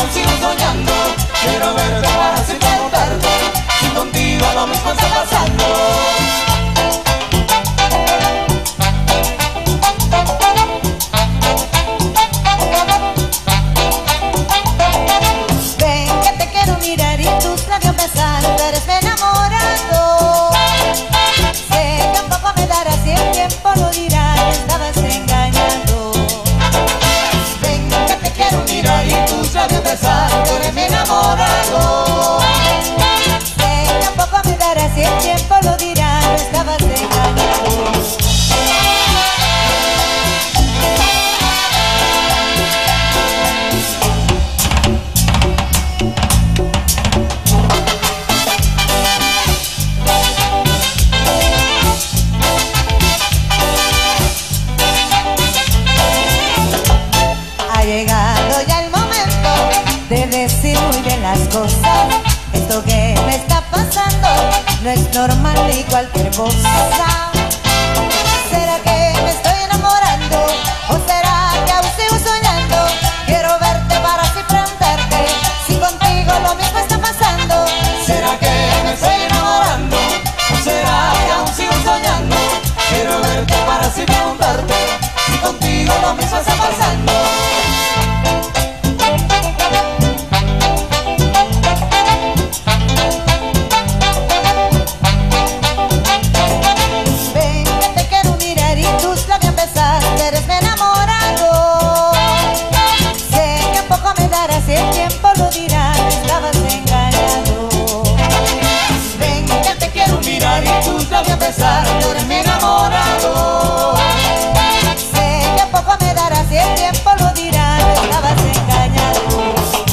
aún sigo soñando. Quiero verte para así preguntarte si contigo lo mismo está pasando. Ven que te quiero mirar y tus labios besar, tú eres mi enamorado. Sé que un poco me darás y el tiempo lo dirá que estabas engañando. Ven que te quiero mirar y tus labios besar, tú eres mi enamorado. Sé que un poco me darás y el tiempo lo dirá que estabas engañando. Ha llegado ya el momento de decir muy bien las cosas. Esto que me está pasando no es normal ni cualquier cosa. ¿Será que me estoy enamorando o será que aún sigo soñando? Quiero verte para así preguntarte si contigo lo mismo está pasando. ¿Será que me estoy enamorando o será que aún sigo soñando? Quiero verte para así preguntarte si contigo lo mismo está pasando. Ven que te quiero mirar y tus labios besar, tú eres mi enamorado. Sé que un poco me darás y el tiempo lo dirá que estabas engañado. Ven que te quiero mirar y tus labios besar, tú eres mi enamorado. Sé que un poco me darás y el tiempo lo dirá que estabas engañado.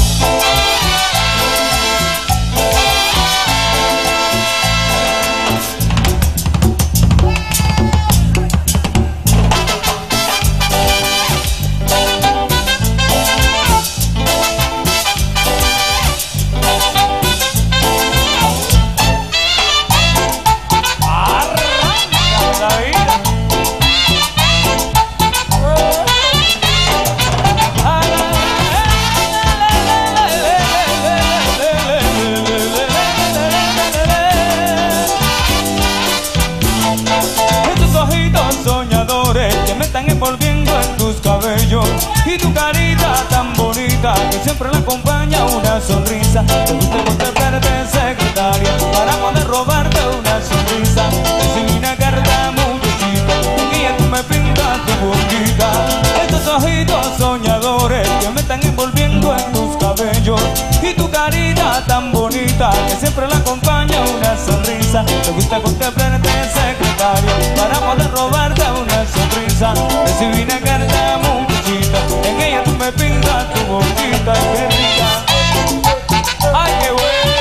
Estos ojitos soñadores que me están envolviendo en tus cabellos y tu carita tan bonita que siempre le acompaña una sonrisa. Me gusta contemplarte, secretaria, para poder robarte una sonrisa. Recibí una carta muchachita y ya tú me pintas tu boquita. Estos ojitos soñadores que me están envolviendo en tus cabellos y tu carita tan bonita que siempre le acompaña una sonrisa. Me gusta contemplarte, secretaria, para poder robarte una sonrisa. Recibí una carta muchachita, en ella tú me pintas tu boquita. ¡Qué rica! ¡Ay, qué buena!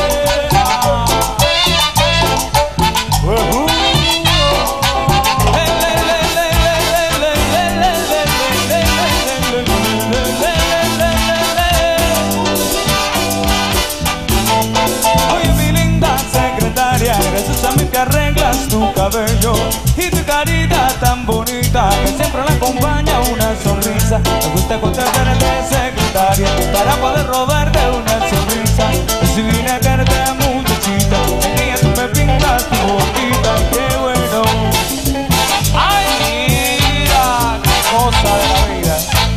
Uh-huh. Oye, mi linda secretaria, gracias a mí que arreglas tu cabello y tu carita tan bonita que siempre le acompaña una sonrisa. Me gusta contemplarte, secretaria, para poder robarte una sonrisa. Recibí una carta muchachita, en ella tú me pintas tu boquita. ¡Qué bueno! ¡Ay, mira! ¡Qué cosa de la vida!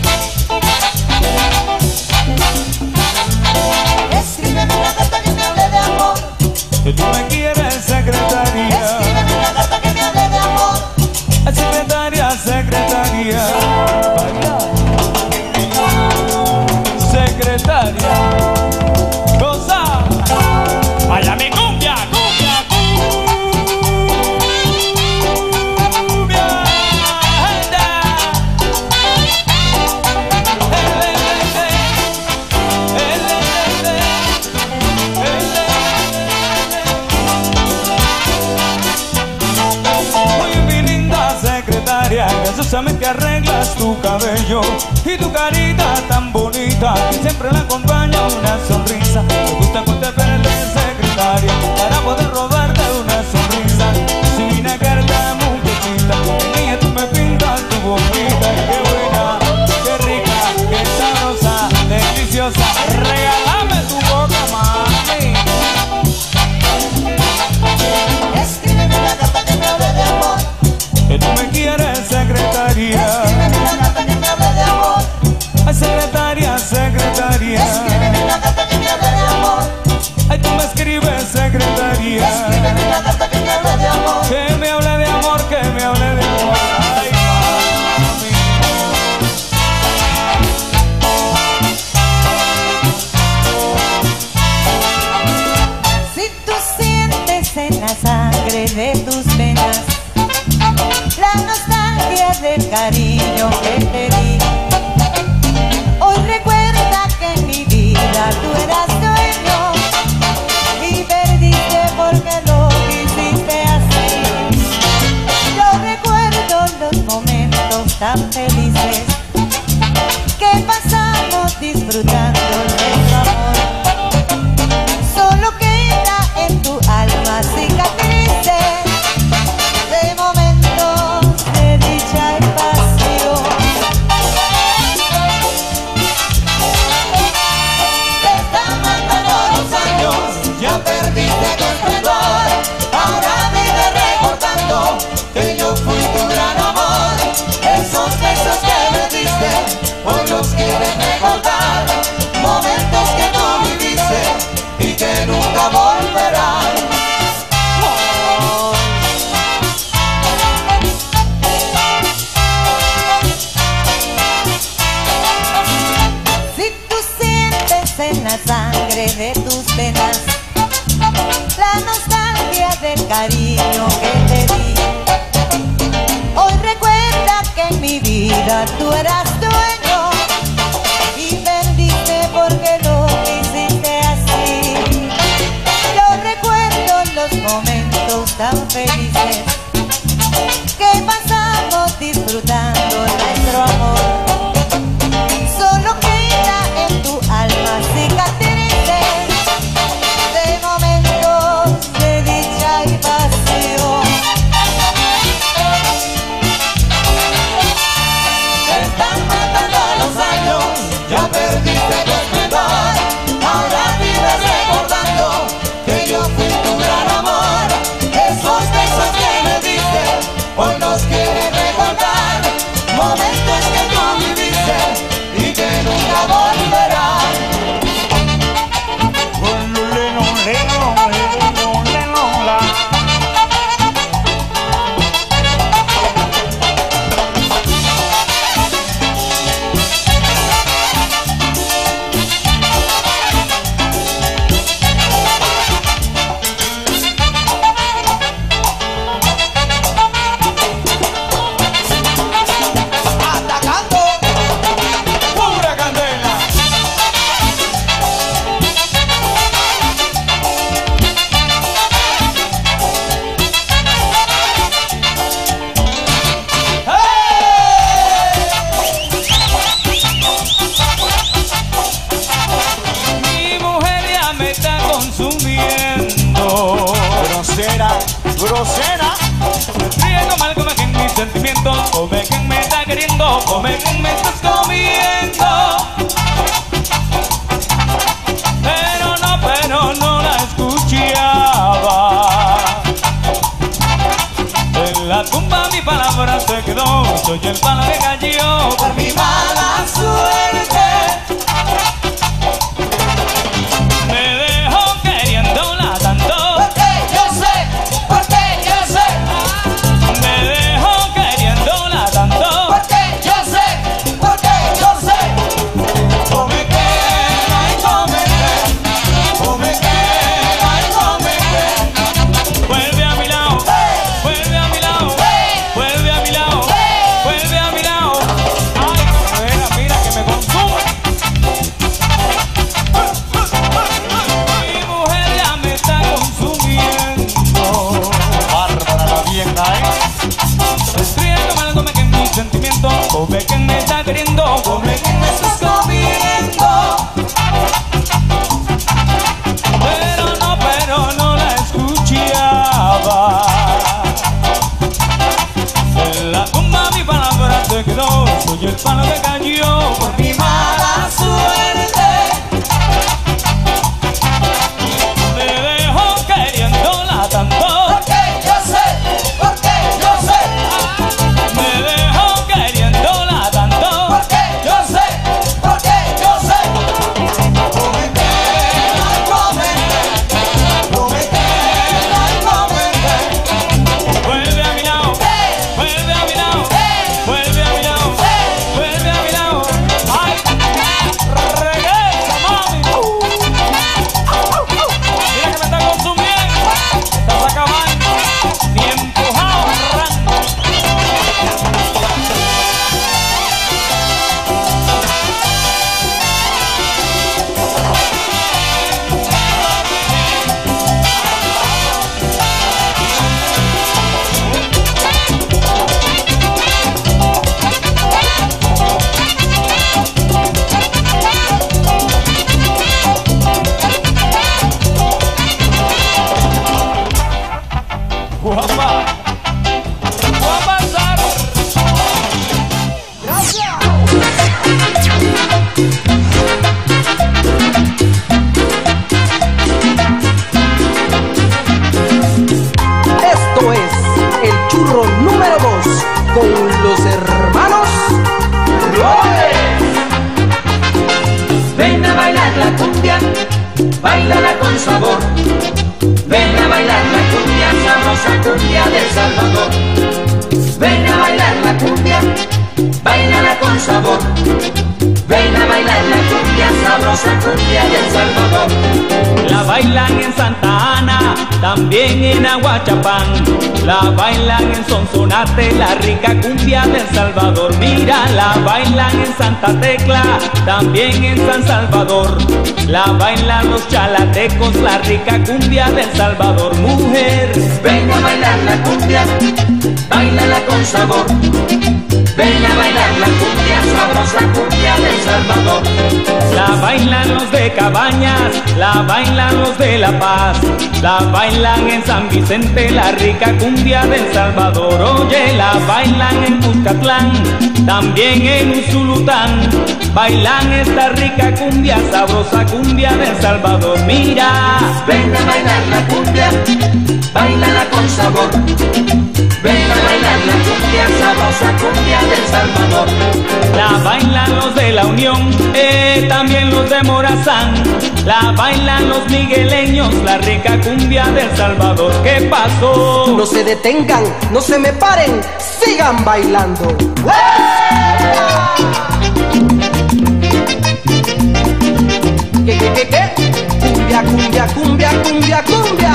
Escríbeme una carta que me hable de amor. Que tú me quieres, secretaria. Escríbeme una carta que me hable de amor. Secretaria, secretaria. Vaya. Secretaria. Goza. Vaya mi cumbia, cumbia, cumbia. Anda. Ele, ele, ele, ele, ele, ele. Oye, mi linda secretaria, gracias a mí que arreglas tu cabello y tu carita tan bonita que siempre le acompaña una sonrisa. Me gusta contemplarte, secretaria, para poder robarte una sonrisa. Recibí una carta muchachita, en ella tú me pintas tu boquita. ¡Qué buena, qué rica, qué sabrosa, deliciosa! Secretaria, secretaria, escríbeme una carta que me hable de amor. ay, tú me escribes, secretaria, Escríbeme una carta que me hable de amor. que me hable de amor, que me hable de amor. Ay, mami. Si tú sientes en la sangre de tus venas la nostalgia del cariño que te di, hoy recuerda que en mi vida tú eras dueño y perdiste porque lo quisiste así. Yo recuerdo los momentos tan felices que pasamos disfrutando nuestro amor. Solo queda en tu alma cicatrices de momentos de dicha y pasión. Te están matando los años, ya perdiste tu esplendor. Ahora vive recordando que yo fui tu gran amor. Esos besos que me diste, hoy los quieres recordar. Momentos que tú viviste y que nunca volverán. Si tú sientes en la sangre de tus venas la nostalgia del cariño que te di, hoy recuerda que en mi vida tú eras dueño y perdiste porque lo hiciste así. Yo recuerdo los momentos tan felices que pasamos disfrutando nuestro amor. Solo queda en tu alma cicatrices de momentos de dicha y pasión. Te están matando los años, ya perdiste tu esplendor. Ahora vives recordando que yo fui tu gran amor. Esos besos que me diste, hoy los quieres recordar. Momentos que tú viviste y que nunca volverán. Atacando, pura candela. Mi mujer ya me está consumiendo. Grosera, grosera. Riego mal, come que en mis sentimientos, come que me está queriendo, come que me estás comiendo. Pero no, pero no la escuchaba. En la tumba mi palabra se quedó, soy el palo que cayó Por mi mala suerte, me dejó queriéndola tanto. porque yo sé, porque yo sé, Me dejó queriéndola tanto. porque yo sé, porque yo sé. Come quema y come come quema y come. Vuelve a mi lado, vuelve a mi lado, vuelve a mi lado, vuelve a mi lado. Ay, mira, mira que me consume. Mi mujer ya me está consumiendo. Bárbara la vieja, ¿eh? Escribiendo mal, come que en mis sentimientos, come que me está queriendo, come que me estás comiendo. Pero no, pero no la escuchaba. En la tumba mi palabra se quedó, soy el palo que cayó por mi mala suerte. Me dejó queriéndola tanto. Porque yo sé, porque yo sé, Me dejó queriéndola tanto. porque hermanos Flores. Ven a bailar la cumbia, bailala con sabor. Ven a bailar la cumbia, sabrosa cumbia del Salvador. Ven a bailar la cumbia, bailala con sabor. Ven a bailar la cumbia, sabrosa cumbia del Salvador. La bailan en Santa Ana, también en Aguachapán. La bailan en Sonsonate, la rica cumbia del Salvador. Mira, la bailan en Santa Tecla, también en San Salvador. La bailan los chalatecos, la rica cumbia del Salvador. Mujer, ven a bailar la cumbia, bailala con sabor. Ven a bailar la cumbia, sabrosa cumbia del Salvador. la bailan los de Cabañas, la bailan los de La Paz, la bailan en San Vicente, la rica cumbia del Salvador. Oye, la bailan en Cuscatlán, también en Usulután, bailan esta rica cumbia, sabrosa cumbia del Salvador. Mira, ven a bailar la cumbia, bailala con sabor. Ven a bailar la cumbia, sabrosa cumbia del Salvador. la bailan los de La Unión, eh, también los de Morazán, la bailan los migueleños, la rica cumbia del Salvador. ¿Qué pasó? No se detengan, no se me paren, sigan bailando. ¿Qué, qué, qué, qué? Cumbia, cumbia, cumbia, cumbia, cumbia.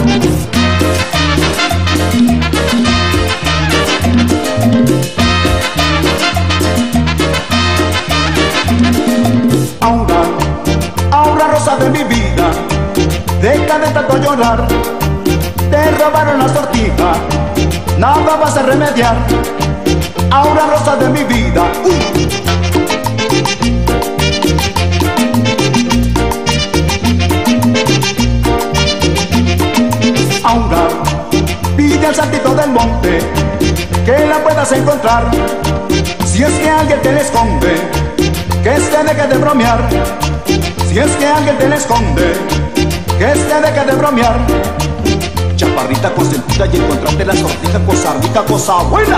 Aura, Aura rosa de mi vida, deja de tanto llorar. Te robaron la sortija, nada vas a remediar. Aura rosa de mi vida, uh. Aura, pide al santito del monte que la puedas encontrar. Si es que alguien te la esconde, que se deje de bromear. Si es que alguien te la esconde, que se deje de bromear. Chaparrita consentida y encontrarte la sortija, cosa rica, cosa buena.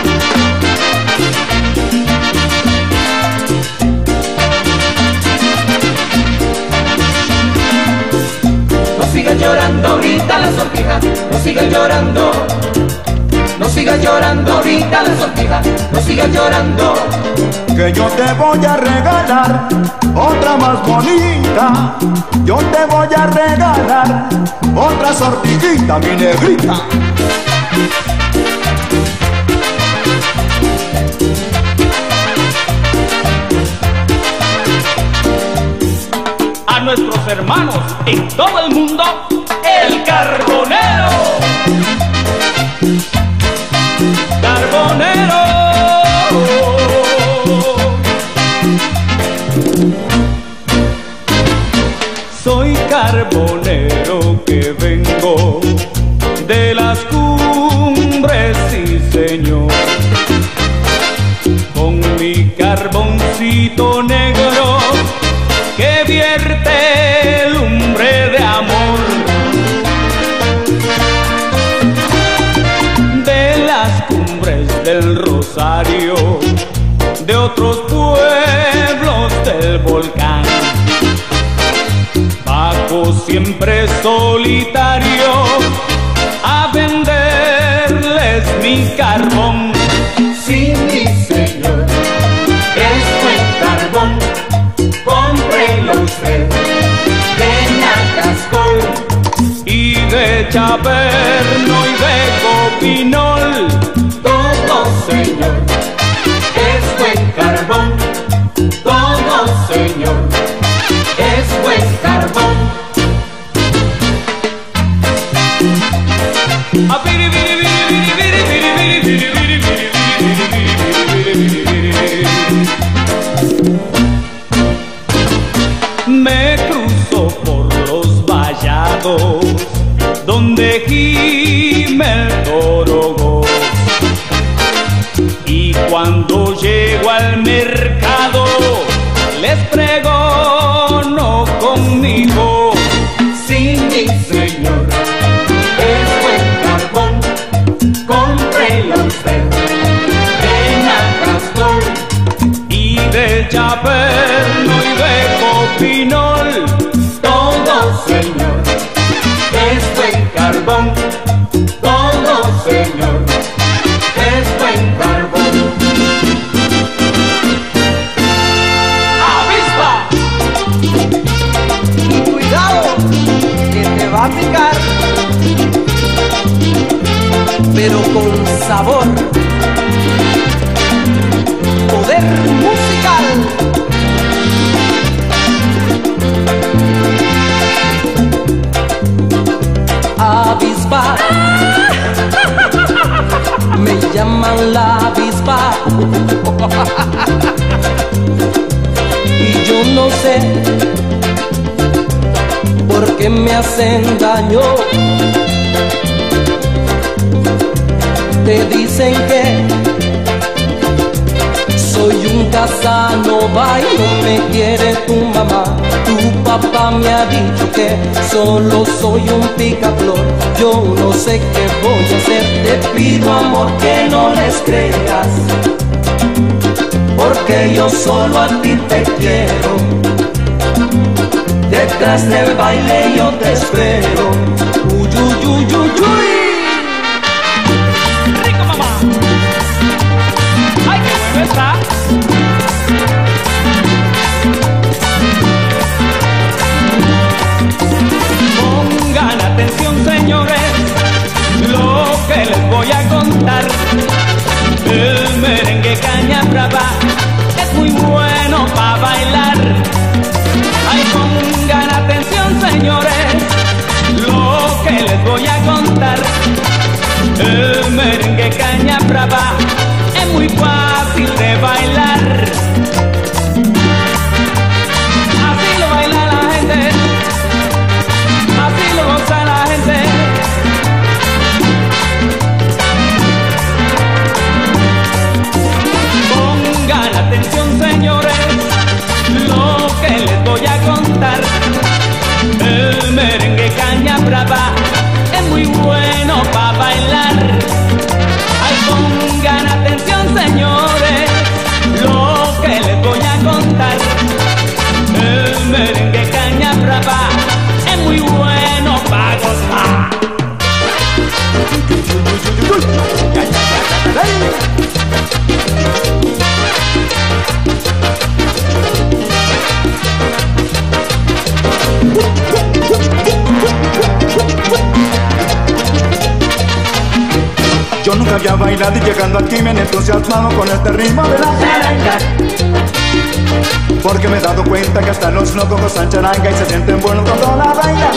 No sigas llorando ahorita la sortija, no sigas llorando. No sigas llorando ahorita la sortija, no sigas llorando. Que yo te voy a regalar otra más bonita. Yo te voy a regalar otra sortijita, mi negrita. A nuestros hermanos en todo el mundo, el Carbonero. Carbonero. Soy carbonero que vengo de las cumbres, sí señor, con mi carboncito negro que vierte lumbre de amor. De las cumbres del Rosario, de otros pueblos del volcán, bajo siempre solitario a venderles mi carbón. Sí, mi señor, es buen carbón, cómprelo usted de Nacascol Y de Chaverno y de Copinol, todo señor, es buen carbón, todo señor, es buen carbón. A piri, piri, piri, piri, piri, piri, piri, piri, piri, piri, piri. Me cruzo por los vallados donde gime el toro, y cuando llego al mercado les pregono conmigo. Sí, mi señor, es buen carbón, cómprelo usted de de chaperno y de copinol. Todo, señor, es buen carbón. Todo, señor, es buen carbón. ¡Avispa! Y cuidado, que te va a picar, pero con sabor. Poder musical. Avispa, me llaman la avispa. Y yo no sé por qué me hacen daño. Te dicen que soy un Casanova y no me quiere tu mamá. Tu papá me ha dicho que solo soy un picaflor. Yo no sé qué voy a hacer. Te pido, amor, que no les creas, porque yo solo a ti te quiero. Detrás del baile yo te espero. Uy, uy, uy, uy, uy. ¡Rico, mamá! ¡Ay, qué bueno está! Pongan atención, señores, lo que les voy a contar. El merengue caña brava es muy bueno para bailar. Ay, pongan atención, señores, lo que les voy a contar. El merengue caña brava es muy fácil de bailar. Así lo baila la gente, así lo goza la gente. Pongan atención, señores, lo que les voy a contar. El merengue caña brava es muy bueno para bailar. Ay, pongan atención, señores, lo que les voy a contar. El merengue caña brava es muy bueno para gozar. Yo nunca había bailado y llegando aquí me han entusiasmado con este ritmo de la charanga, porque me he dado cuenta que hasta los locos gozan charanga y se sienten buenos cuando la bailan.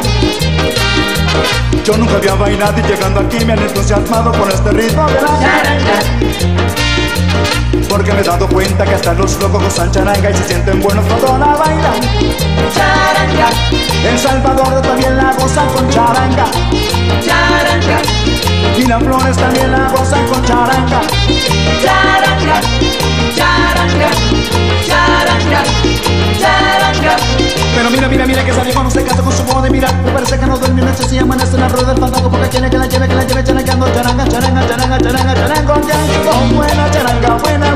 Yo nunca había bailado y llegando aquí me han entusiasmado con este ritmo de la charanga, porque me he dado cuenta que hasta los locos gozan charanga y se sienten buenos cuando la bailan. Charanga. En Salvador también la gozan con charanga. Charanga. Y las Flores también la gozan con charanga. Charanga. Charanga. Charanga. Charanga. Pero mira, mira, mira que esa vieja no se casa con su modo de mirar. Me parece que no duerme una noche si amanece en la rueda del fandango, porque tiene que la lleve, que la lleve charangando. Charanga, charanga, charanga, charanga, charanga. Con buena charanga, buena